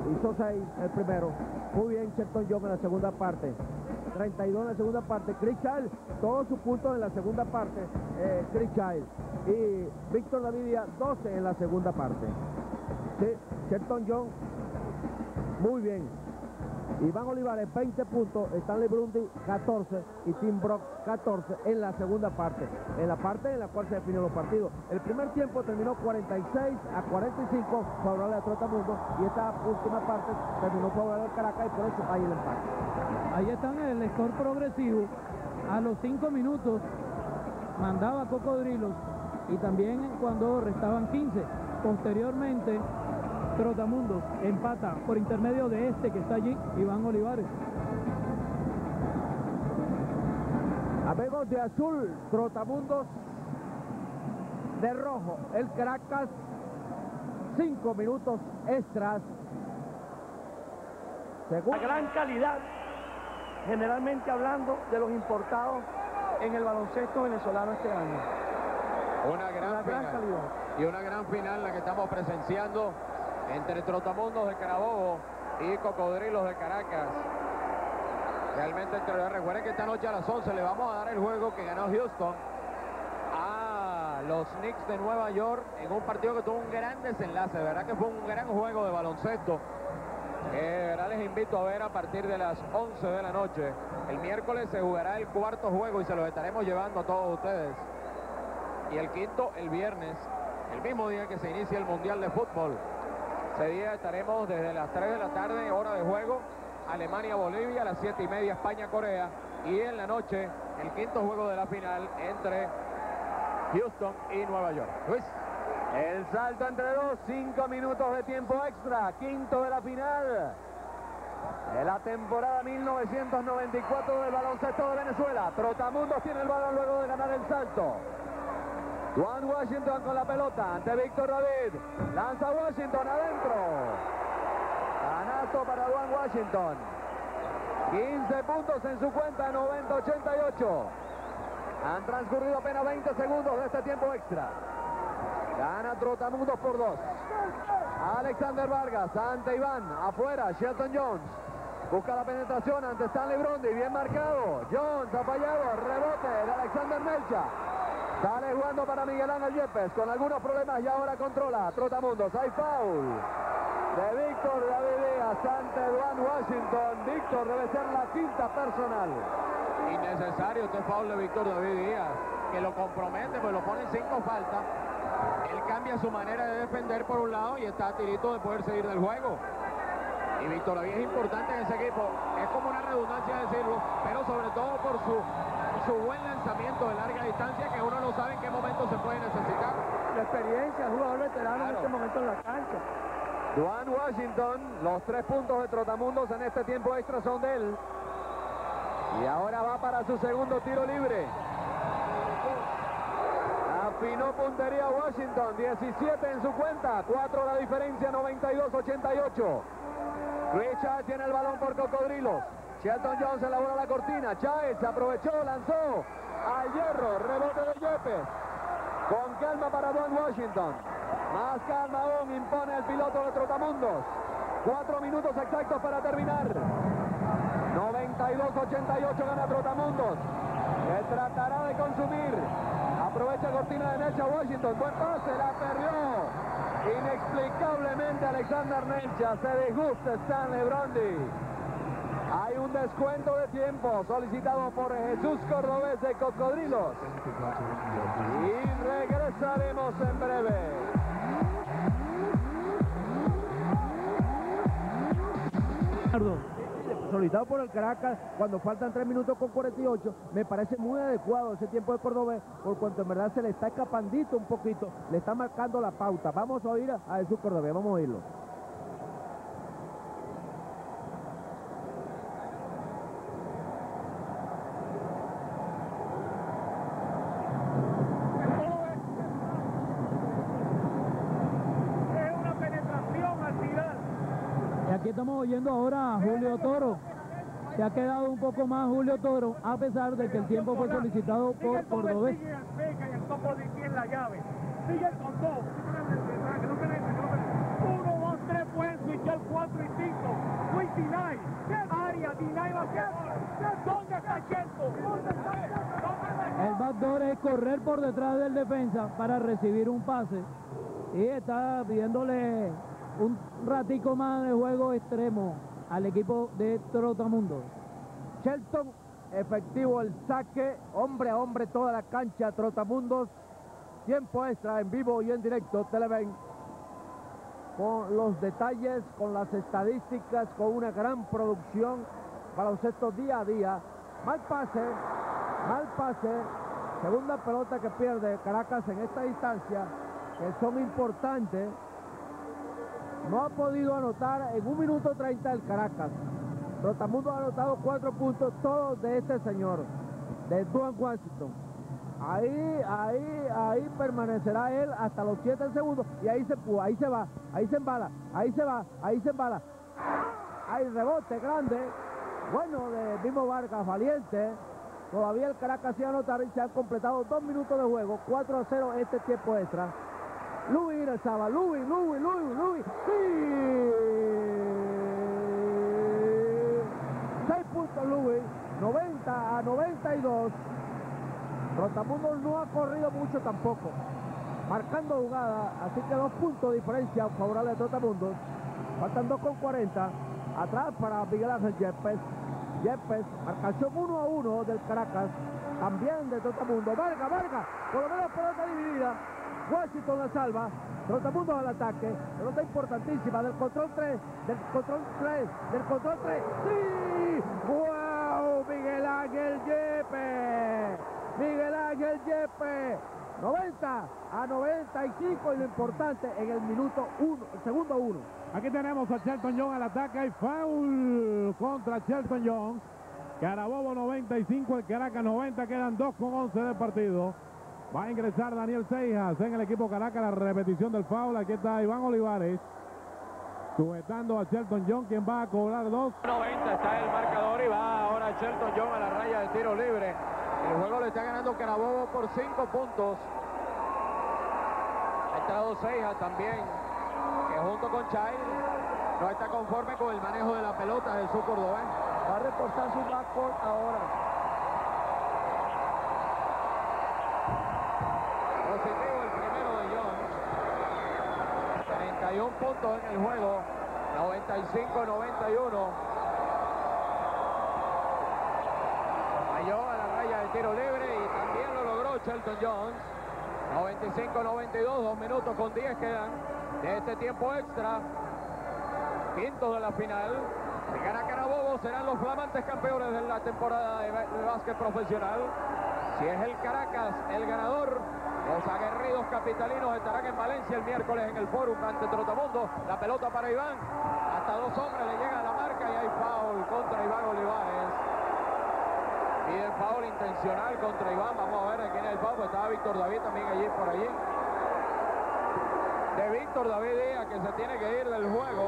hizo 6 el primero. Muy bien Shelton Young en la segunda parte. 32 en la segunda parte. Chris Child, todos sus puntos en la segunda parte. Chris Child. Y Víctor David Díaz, 12 en la segunda parte. Sí, Shelton Young, muy bien. Iván Olivares, 20 puntos. Stanley Brundy, 14. Y Tim Brock, 14 en la segunda parte. En la parte en la cual se definió los partidos. El primer tiempo terminó 46-45, favorable a Trotamundos. Y esta última parte terminó favorable al Caracas, y por eso hay el empate. Ahí están el score progresivo. A los 5 minutos mandaba Cocodrilos, y también cuando restaban 15. Posteriormente, Trotamundos empata por intermedio de este que está allí, Iván Olivares. Amigos de azul, Trotamundos de rojo, el Caracas, 5 minutos extras. La gran calidad, generalmente hablando, de los importados en el baloncesto venezolano este año. Una gran final. Y una gran final la que estamos presenciando entre Trotamundos de Carabobo y Cocodrilos de Caracas. Realmente, recuerden que esta noche a las 11 le vamos a dar el juego que ganó Houston a los Knicks de Nueva York en un partido que tuvo un gran desenlace. De verdad que fue un gran juego de baloncesto. De verdad les invito a ver a partir de las 11 de la noche. El miércoles se jugará el cuarto juego y se los estaremos llevando a todos ustedes. Y el quinto el viernes, el mismo día que se inicia el Mundial de Fútbol. Ese día estaremos desde las 3 de la tarde, hora de juego, Alemania-Bolivia, a las 7:30 España-Corea. Y en la noche, el quinto juego de la final entre Houston y Nueva York. Luis. El salto entre dos, 5 minutos de tiempo extra, quinto de la final de la temporada 1994 del baloncesto de Venezuela. Trotamundos tiene el balón luego de ganar el salto. Duane Washington con la pelota ante Víctor David. Lanza Washington adentro. Canasto para Duane Washington. 15 puntos en su cuenta, 90-88. Han transcurrido apenas 20 segundos de este tiempo extra. Gana Trotamundos por 2. Alexander Vargas ante Iván. Afuera, Shelton Jones. Busca la penetración ante Stanley Brundy. Bien marcado. Jones ha fallado. Rebote de Alexander Melcha. Sale jugando para Miguel Ángel Yepes con algunos problemas y ahora controla Trotamundos. Hay foul de Víctor David Díaz ante Duane Washington. Víctor debe ser la quinta personal. Innecesario este foul de Víctor David Díaz, que lo compromete, pues lo pone en 5 faltas. Él cambia su manera de defender por un lado y está a tirito de poder seguir del juego. Y Víctor David es importante en ese equipo. Es como una redundancia decirlo, pero sobre todo por su buen lanzamiento de larga distancia, que uno no sabe en qué momento se puede necesitar. La experiencia, el jugador veterano en este momento en la cancha. Duane Washington, los 3 puntos de Trotamundos en este tiempo extra son de él. Y ahora va para su segundo tiro libre. Afinó puntería Washington, 17 en su cuenta, 4 la diferencia, 92-88. Richard tiene el balón por Cocodrilos. Shelton Jones elabora la cortina. Chávez aprovechó, lanzó al hierro, rebote de Yepes. Con calma para Duane Washington. Más calma aún impone el piloto de Trotamundos. 4 minutos exactos para terminar. 92-88 gana Trotamundos. Que tratará de consumir. Aprovecha cortina de Nelcha Washington. Buen pase, la perdió. Inexplicablemente Alexander Nelcha. Se disgusta Stanley Brundy. Hay un descuento de tiempo solicitado por Jesús Cordobés de Cocodrilos. Y regresaremos en breve. Solicitado por el Caracas cuando faltan 3 minutos con 48, me parece muy adecuado ese tiempo de Cordobés, por cuanto en verdad se le está escapandito un poquito, le está marcando la pauta. Vamos a oír a Jesús Cordobés, vamos a oírlo. Aquí estamos oyendo ahora a Julio Toro. Se ha quedado un poco más Julio Toro, a pesar de que el tiempo fue solicitado por Cordobés. Sigue el topo de aquí en la llave. Sigue con 2. 1, 2, 3, buen Michel 4 y 5. Luis Dinay. Área, Dinay va a ser. ¿Dónde está Shelton? El backdoor es correr por detrás del defensa para recibir un pase. Y está pidiéndole un ratico más de juego extremo al equipo de Trotamundos. Shelton, efectivo el saque, hombre a hombre toda la cancha, Trotamundos. Tiempo extra en vivo y en directo, Televen. Con los detalles, con las estadísticas, con una gran producción, baloncesto día a día. Mal pase, segunda pelota que pierde Caracas en esta distancia, que son importantes. No ha podido anotar en 1 minuto 30 el Caracas. Trotamundos ha anotado 4 puntos, todos de este señor, de Duane Washington. Ahí permanecerá él hasta los 7 segundos y ahí se va, ahí se embala. Hay rebote grande, bueno, de Mimo Vargas, valiente. Todavía el Caracas sigue anotar y se han completado 2 minutos de juego, 4-0 este tiempo extra. Luis ingresaba, Luis, ¡sí! 6 puntos Luis, 90-92. Trotamundos no ha corrido mucho tampoco, marcando jugada, así que 2 puntos de diferencia favorable de Trotamundos. Faltan 2:40, atrás para Miguel Ángel Yepes, marcación 1-1 del Caracas, también de Trotamundos. Vargas, por lo menos pelota dividida, Washington la salva, Trotamundos al ataque, pelota importantísima del control 3, ¡sí! ¡Wow! Miguel Ángel Yepes, 90-95, y lo importante en el minuto 1, el segundo 1. Aquí tenemos a Shelton Jones al ataque y foul contra Shelton Jones. Carabobo 95, el Caracas 90, quedan 2:11 del partido. Va a ingresar Daniel Seijas en el equipo Caracas, la repetición del foul. Aquí está Iván Olivares sujetando a Shelton Jones, quien va a cobrar 2. 90 está el marcador y va ahora Shelton Jones a la raya de tiro libre. El juego le está ganando Carabobo por 5 puntos. Ha entrado Seijas también, que junto con Chay no está conforme con el manejo de la pelota del sur cordobés. Va a reportar su backcourt ahora. Positivo el primero de Jones. 31 puntos en el juego. 95-91. Falló a la raya de tiro libre y también lo logró Shelton Jones. 95-92, 2 minutos con 10 quedan de este tiempo extra. Quinto de la final. Si gana Carabobo, serán los flamantes campeones de la temporada de básquet profesional. Si es el Caracas el ganador, los aguerridos capitalinos estarán en Valencia el miércoles en el Fórum ante Trotamundos. La pelota para Iván. Hasta 2 hombres le llega a la marca y hay foul contra Iván Olivares. Pide el foul intencional contra Iván. Vamos a ver a quién es el foul. Estaba Víctor David también allí por allí. De Víctor David Díaz, que se tiene que ir del juego.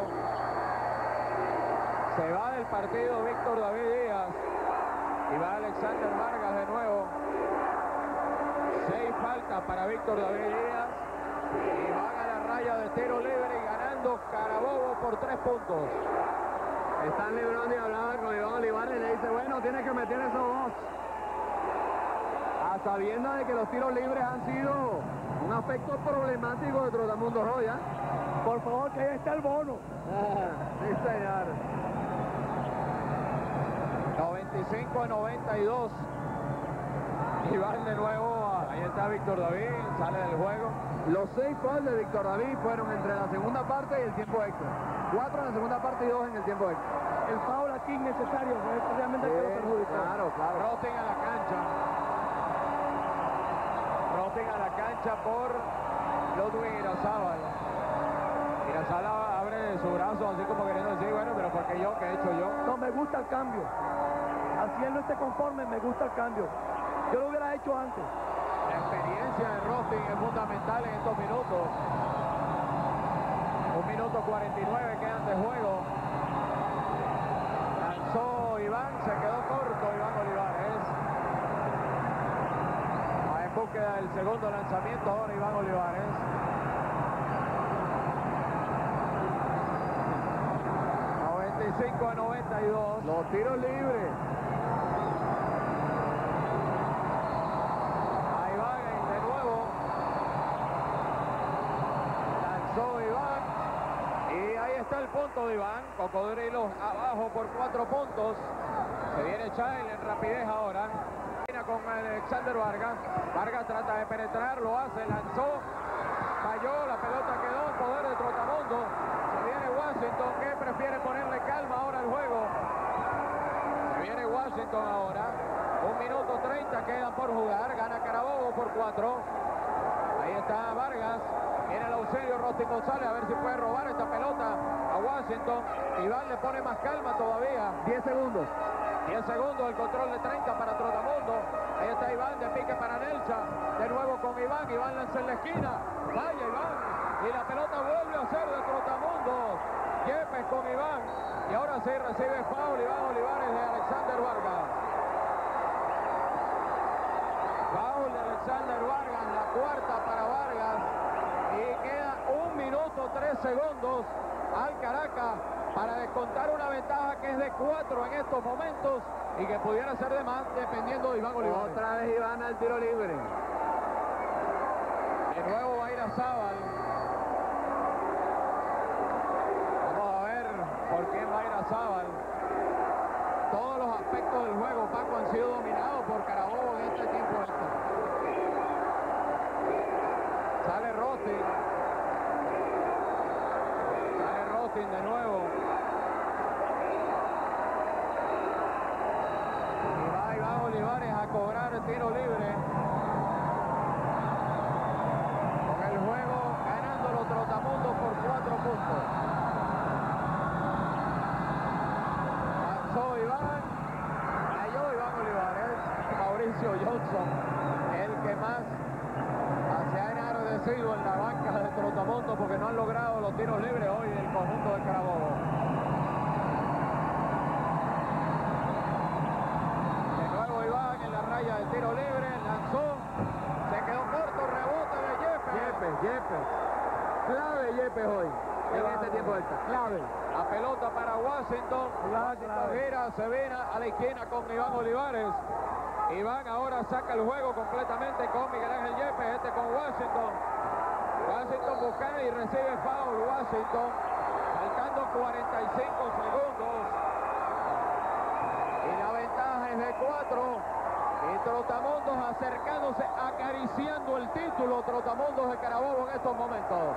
Se va del partido Víctor David Díaz. Y va Alexander Vargas de nuevo. 6 faltas para Víctor David Díaz. Y van a la raya de tiro libre y ganando Carabobo por 3 puntos. Están librando y hablando con Iván Olivares y le dice, bueno, tiene que meter esos 2. A sabiendas de que los tiros libres han sido un aspecto problemático de Trotamundos hoy, ¿eh? Por favor, que ahí está el bono. Sí, señor. 95-92. Y van de nuevo, ahí está Víctor David, sale del juego. Los 6 fouls de Víctor David fueron entre la segunda parte y el tiempo extra. 4 en la segunda parte y 2 en el tiempo extra. El foul aquí innecesario, es realmente el que lo perjudicó. Claro. Roten a la cancha. Roten a la cancha por Ludwig Irazábal. Irazábal abre su brazo así como queriendo decir, bueno, pero ¿por qué yo? ¿Qué he hecho yo? No, me gusta el cambio. Así él no esté conforme, me gusta el cambio. Yo lo hubiera hecho antes. La experiencia de Rotin es fundamental en estos minutos. 1 minuto 49 quedan de juego. Lanzó Iván, se quedó corto Iván Olivares. Va en búsqueda del segundo lanzamiento ahora Iván Olivares. 95-92. Los tiros libres. Ahí van de nuevo. Lanzó Iván. Y ahí está el punto de Iván. Cocodrilos abajo por 4 puntos. Se viene Child en rapidez ahora. Con Alexander Vargas. Vargas trata de penetrar, lo hace, lanzó. Falló, la pelota quedó en poder de Trotamundo. Se viene Washington, que prefiere ponerle calma ahora al juego. Se viene Washington ahora. 1 minuto 30 quedan por jugar. Gana Carabobo por 4. Ahí está Vargas. Viene el auxilio Rostin González a ver si puede robar esta pelota a Washington. Iván le pone más calma todavía. 10 segundos. 10 segundos, el control de 30 para Trotamundo. Ahí está Iván, de pique para Nelcha. De nuevo con Iván. Iván lanza en la esquina. Vaya Iván. Y la pelota vuelve a ser de Trotamundo. Yepes con Iván. Y ahora sí recibe foul Iván Olivares de Alexander Vargas. Foul de Alexander Vargas, la cuarta para Vargas. Y queda 1 minuto 3 segundos al Caracas para descontar una ventaja que es de 4 en estos momentos y que pudiera ser de más dependiendo de Iván Olivares. Otra vez Iván al tiro libre. De nuevo va a ir a Zabal. Vamos a ver por quién va a ir a Zabal. Todos los aspectos del juego, Paco, han sido dominados por Carabobo en este tiempo extra. Sale Rostin. Sale Rostin de nuevo. Y va Iván Olivares a cobrar el tiro libre. Con el juego ganándolo Trotamundo por 4 puntos. Lanzó Iván. Cayó Iván Olivares. Mauricio Johnson, el que más se ha enardecido en la banca de Trotamundo porque no han logrado los tiros libres hoy el conjunto de Carabobo. De nuevo Iván en la raya del tiro libre, lanzó, se quedó corto, rebote de Yepes. Yepes. Clave Yepes hoy. En este tiempo extra. Clave. La pelota para Washington. Washington gira, se viene a la esquina con Iván Olivares. Iván ahora saca el juego completamente con Miguel Ángel Yepes, este con Washington. Washington busca y recibe foul. Washington, faltando 45 segundos. Y la ventaja es de 4. Y Trotamundos acercándose, acariciando el título. Trotamundos de Carabobo en estos momentos.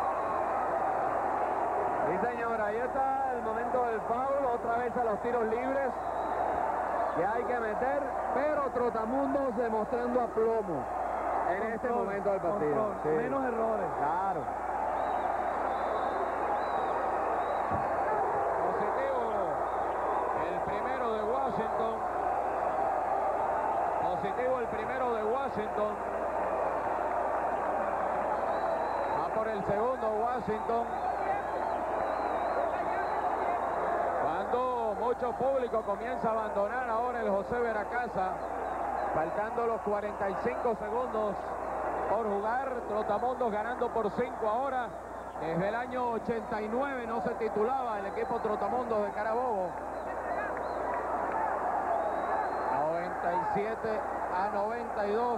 Sí, señor, ahí está el momento del foul, otra vez a los tiros libres que hay que meter, pero Trotamundos demostrando aplomo en este momento del partido. Sí. Menos errores. Claro. Positivo el primero de Washington. Positivo el primero de Washington. Va por el segundo Washington. Cuando mucho público comienza a abandonar ahora el José Veracasa, faltando los 45 segundos por jugar. Trotamundos ganando por 5 ahora. Desde el año 89 no se titulaba el equipo Trotamundos de Carabobo. 97-92.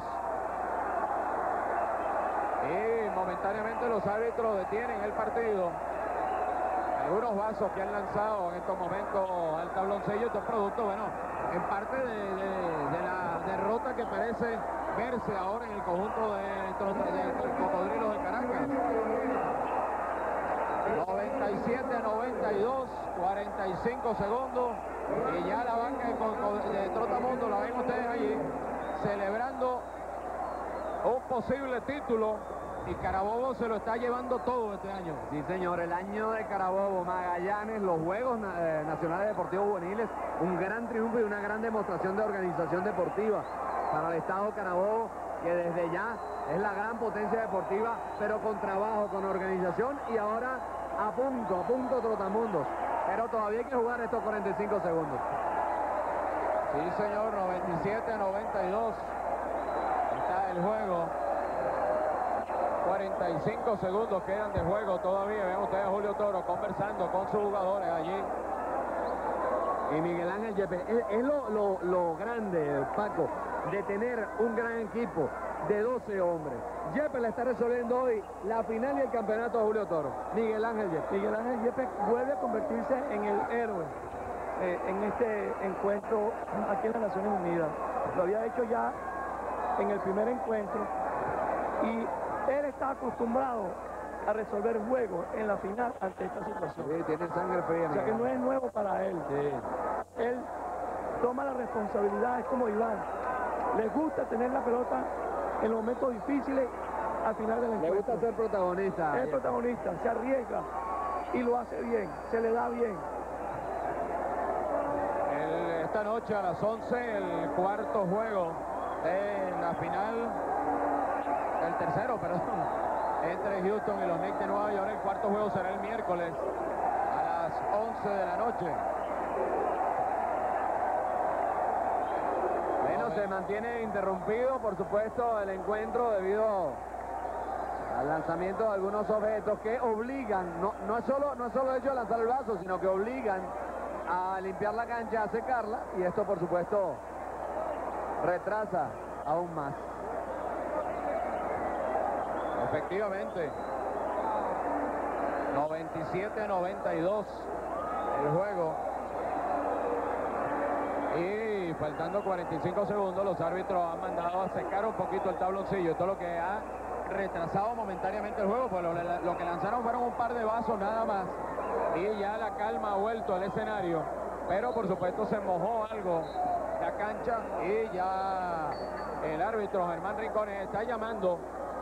Y momentáneamente los árbitros detienen el partido. Algunos vasos que han lanzado en estos momentos al tabloncillo, estos productos, bueno, en parte de la derrota que parece verse ahora en el conjunto de Cocodrilos de Caracas. 97-92, 45 segundos, y ya la banca de Trotamundo, la ven ustedes allí, celebrando un posible título. Y Carabobo se lo está llevando todo este año. Sí, señor, el año de Carabobo, Magallanes, los Juegos Nacionales Deportivos Juveniles, un gran triunfo y una gran demostración de organización deportiva para el Estado Carabobo, que desde ya es la gran potencia deportiva, pero con trabajo, con organización, y ahora a punto Trotamundos. Pero todavía hay que jugar estos 45 segundos. Sí, señor, 97-92. Está el juego. 45 segundos quedan de juego todavía. Vean ustedes a Julio Toro conversando con sus jugadores allí y Miguel Ángel Yepes. Es lo grande, Paco, de tener un gran equipo de 12 hombres. Yepes le está resolviendo hoy la final y el campeonato a Julio Toro. Miguel Ángel Yepes. Miguel Ángel Yepes vuelve a convertirse en el héroe en este encuentro aquí en las Naciones Unidas. Lo había hecho ya en el primer encuentro y él está acostumbrado a resolver juegos en la final ante esta situación. Sí, tiene sangre fría. O sea que no es nuevo para él. Sí. Él toma la responsabilidad, es como Iván. Le gusta tener la pelota en los momentos difíciles al final del encuentro. Le gusta ser protagonista. Es protagonista, se arriesga y lo hace bien, se le da bien. Esta noche a las 11 el cuarto juego de la final, el tercero, perdón, entre Houston y los Knicks de Nueva York. El cuarto juego será el miércoles a las 11 de la noche. Bueno, se mantiene interrumpido, por supuesto, el encuentro debido al lanzamiento de algunos objetos que obligan, no es solo el hecho de lanzar el vaso, sino que obligan a limpiar la cancha, a secarla, y esto, por supuesto, retrasa aún más. Efectivamente, 97-92 el juego. Y faltando 45 segundos, los árbitros han mandado a secar un poquito el tabloncillo. Esto es lo que ha retrasado momentáneamente el juego, pues lo que lanzaron fueron un par de vasos nada más. Y ya la calma ha vuelto al escenario. Pero por supuesto se mojó algo la cancha y ya el árbitro Germán Rincones está llamando.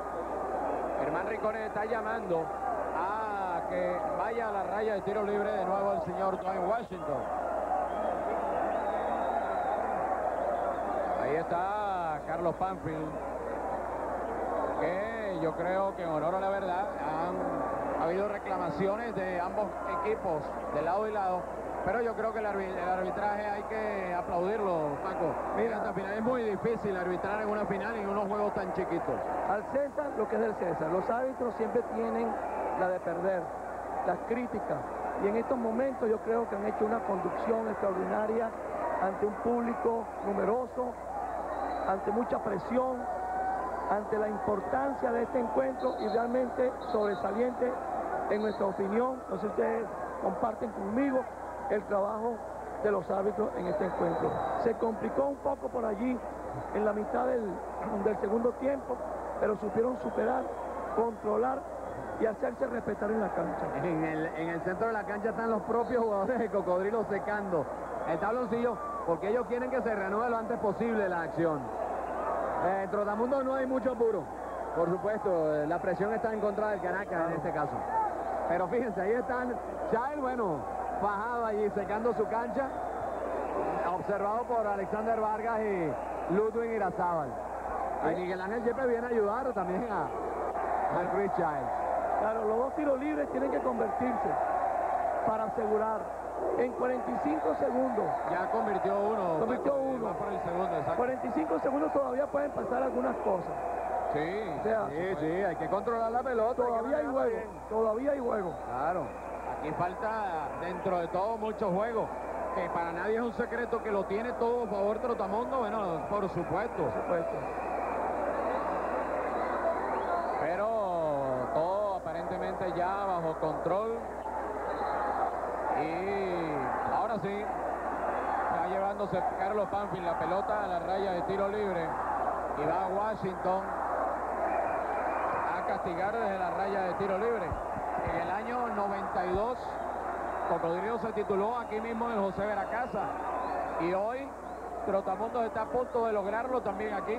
A que vaya a la raya de tiro libre de nuevo el señor Dwayne Washington. Ahí está Carlos Panfield, que yo creo que en honor a la verdad ha habido reclamaciones de ambos equipos de lado y lado, pero yo creo que el arbitraje hay que aplaudirlo, Paco. Mira, esta final es muy difícil arbitrar en una final y en unos juegos tan chiquitos. Al César lo que es del César. Los árbitros siempre tienen la de perder, las críticas, y en estos momentos yo creo que han hecho una conducción extraordinaria ante un público numeroso, ante mucha presión, ante la importancia de este encuentro y realmente sobresaliente en nuestra opinión. No sé si ustedes comparten conmigo el trabajo de los árbitros en este encuentro. Se complicó un poco por allí en la mitad del segundo tiempo, pero supieron superar, controlar y hacerse respetar en la cancha. En el centro de la cancha están los propios jugadores de Cocodrilo secando el tabloncillo porque ellos quieren que se reanude lo antes posible la acción. En Trotamundos no hay mucho apuro, por supuesto, la presión está en contra del Caracas en este caso. Pero fíjense, ahí están Child, bueno, fajado allí secando su cancha, observado por Alexander Vargas y Ludwig Irazábal. Y Miguel Ángel Yepes viene a ayudar también a Chris Child. Claro, los dos tiros libres tienen que convertirse para asegurar en 45 segundos. Ya convirtió uno. Convirtió Paco, uno. va por el segundo, exacto. 45 segundos todavía pueden pasar algunas cosas. Sí, O sea, Sí, hay que controlar la pelota. todavía hay juego, todavía hay juego. Claro. aquí falta dentro de todo mucho juego. Que para nadie es un secreto que lo tiene todo a favor Trotamundo, bueno, por supuesto. Pero todo aparentemente ya bajo control. Y ahora sí, está llevándose Carlos Panfield la pelota a la raya de tiro libre. Y va Washington a castigar desde la raya de tiro libre. En el año 92, Cocodrilo se tituló aquí mismo en el José Veracasa. Y hoy Trotamundos está a punto de lograrlo también aquí.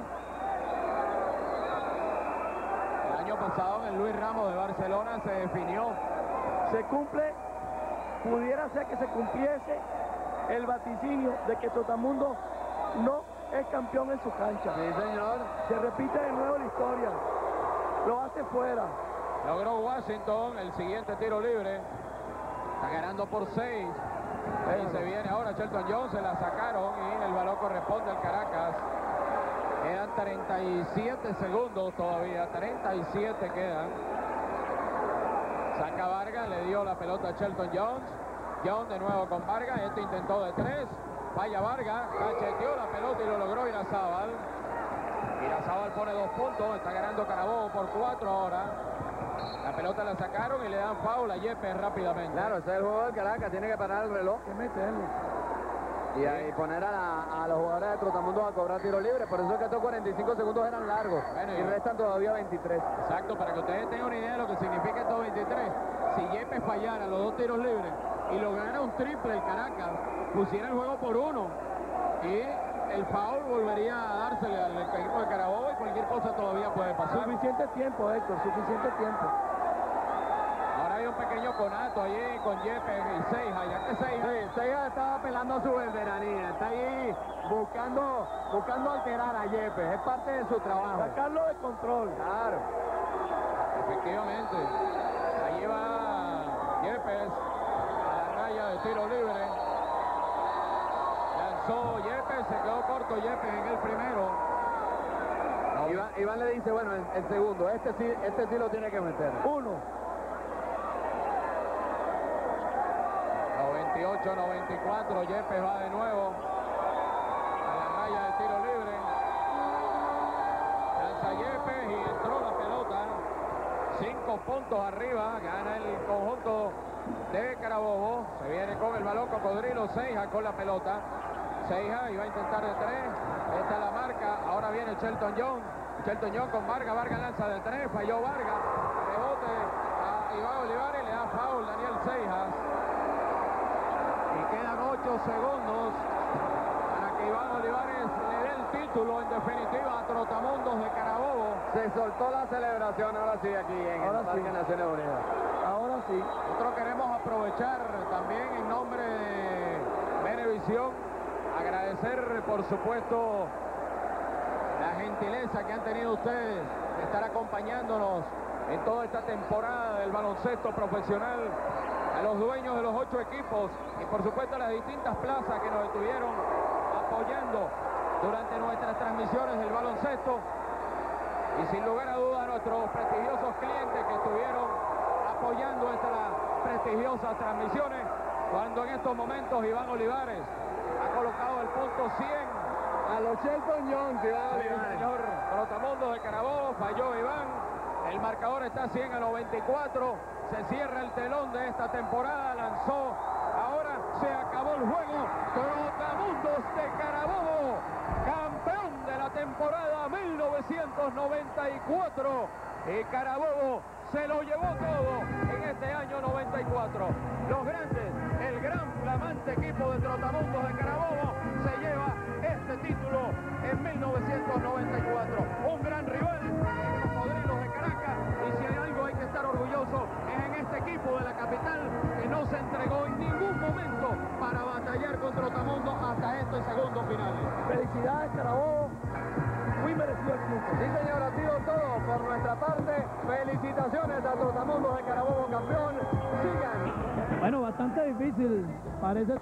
El año pasado en el Luis Ramos de Barcelona se definió. Se cumple, pudiera ser que se cumpliese el vaticinio de que Trotamundo no es campeón en su cancha. Sí, señor. Se repite de nuevo la historia. Lo hace fuera. Logró Washington el siguiente tiro libre. Está ganando por 6. Ahí se viene ahora Shelton Jones, se la sacaron y el balón corresponde al Caracas. Quedan 37 segundos todavía, 37 quedan. Saca Vargas, le dio la pelota a Shelton Jones. Young de nuevo con Vargas, este intentó de 3, falla Vargas, cacheteó la pelota y lo logró Irazábal. Irazábal pone 2 puntos, está ganando Carabobo por 4 ahora. La pelota la sacaron y le dan foul a Yepes rápidamente. Claro, ese es el juego del Caracas, tiene que parar el reloj. Que meterlo. Y ahí poner a los jugadores de Trotamundos a cobrar tiro libre. Por eso es que estos 45 segundos eran largos. Bueno, y restan todavía 23. Exacto, para que ustedes tengan una idea de lo que significa estos 23. Si Yepes fallara los 2 tiros libres y lograra un triple el Caracas, pusiera el juego por 1 y el foul volvería a dársele al equipo de Carabobo y cualquier cosa todavía puede pasar. Suficiente tiempo, Héctor, suficiente tiempo. Ahora hay un pequeño conato allí con Yepes y Seija, ya que Seija... Sí, Seija estaba apelando a su veteranía. Está ahí buscando alterar a Yepes. Es parte de su trabajo. Sacarlo de control. Claro. Efectivamente. Allí va Yepes a la raya de tiro libre. Lanzó Yepes, se quedó corto Yepes en el primero. Iván le dice, bueno, el segundo, este sí lo tiene que meter. 98-94, Yepes va de nuevo a la raya de tiro libre. Lanza Yepes y entró la pelota. 5 puntos arriba, gana el conjunto de Carabobo. Se viene con el balón Cocodrilo, Seija con la pelota. Seija iba a intentar de 3. Esta es la marca. Ahora viene Shelton Young. Shelton Young con Vargas. Vargas lanza de 3. Falló Vargas. Rebote a Iván Olivares y le da foul Daniel Seijas. Y quedan 8 segundos para que Iván Olivares le dé el título en definitiva a Trotamundos de Carabobo. Se soltó la celebración ahora sí aquí en el Parque Naciones Unidas. Ahora sí. Nosotros queremos aprovechar también en nombre de Venevisión, agradecer por supuesto la gentileza que han tenido ustedes de estar acompañándonos en toda esta temporada del baloncesto profesional, a los dueños de los 8 equipos y por supuesto a las distintas plazas que nos estuvieron apoyando durante nuestras transmisiones del baloncesto y sin lugar a dudas a nuestros prestigiosos clientes que estuvieron apoyando estas prestigiosas transmisiones cuando en estos momentos Iván Olivares ha colocado el punto 100 A los Shelton Young, Iván Olivares. señor Trotamundos de Carabobo, falló Iván, el marcador está 100-94, se cierra el telón de esta temporada, lanzó, ahora se acabó el juego, Trotamundos de Carabobo, campeón de la temporada 1994, y Carabobo se lo llevó todo en este año 94. Los grandes, el gran flamante equipo de Trotamundos de Carabobo se lleva este título en 1994. Un gran rival, el Cocodrilos de Caracas, y si hay algo hay que estar orgulloso es en este equipo de la capital que no se entregó en ningún momento para batallar con Trotamundos hasta estos segundos finales. Felicidades, Carabobo. Muy merecido el triunfo. Sí, señor, ha sido todo por nuestra parte. Felicitaciones a Trotamundos de Carabobo, campeón. Sigan. Bueno, bastante difícil. Parece.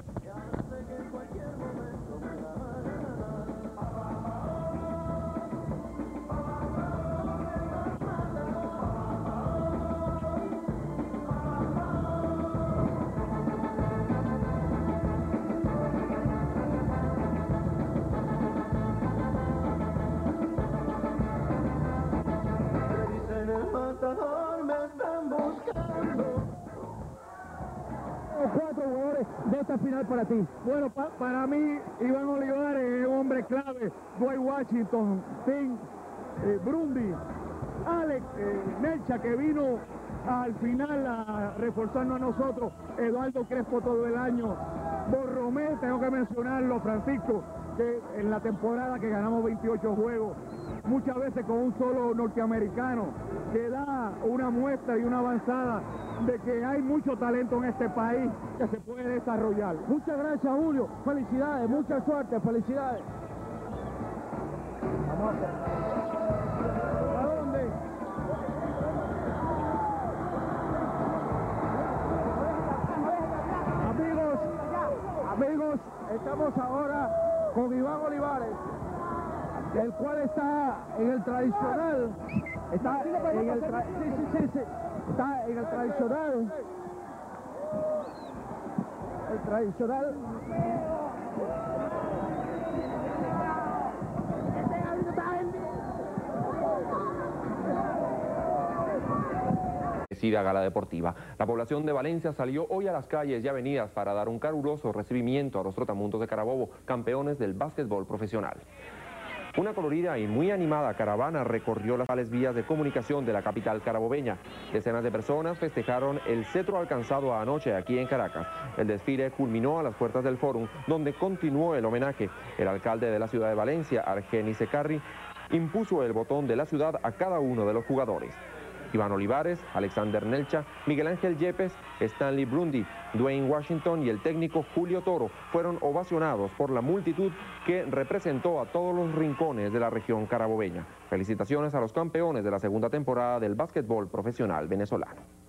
Cuatro jugadores de esta final para ti. Bueno, para mí, Iván Olivares es un hombre clave. Dwight Washington, Tim, Brundy, Alex Melcha, que vino al final a reforzarnos a nosotros. Eduardo Crespo todo el año. Borromé, tengo que mencionarlo, Francisco, que en la temporada que ganamos 28 juegos, muchas veces con un solo norteamericano, que da una muestra y una avanzada de que hay mucho talento en este país que se puede desarrollar. Muchas gracias, Julio. Felicidades, mucha suerte, felicidades. ¿A dónde? Amigos, estamos ahora con Iván Olivares, el cual está en el tradicional, está en el tradicional el tradicional. Gala deportiva. La población de Valencia salió hoy a las calles y avenidas para dar un caluroso recibimiento a los Trotamundos de Carabobo, campeones del básquetbol profesional. Una colorida y muy animada caravana recorrió las principales vías de comunicación de la capital carabobeña. Decenas de personas festejaron el cetro alcanzado anoche aquí en Caracas. El desfile culminó a las puertas del Fórum, donde continuó el homenaje. El alcalde de la ciudad de Valencia, Argenis Secarri, impuso el botón de la ciudad a cada uno de los jugadores. Iván Olivares, Alexander Nelcha, Miguel Ángel Yepes, Stanley Brundy, Dwayne Washington y el técnico Julio Toro fueron ovacionados por la multitud que representó a todos los rincones de la región carabobeña. Felicitaciones a los campeones de la segunda temporada del básquetbol profesional venezolano.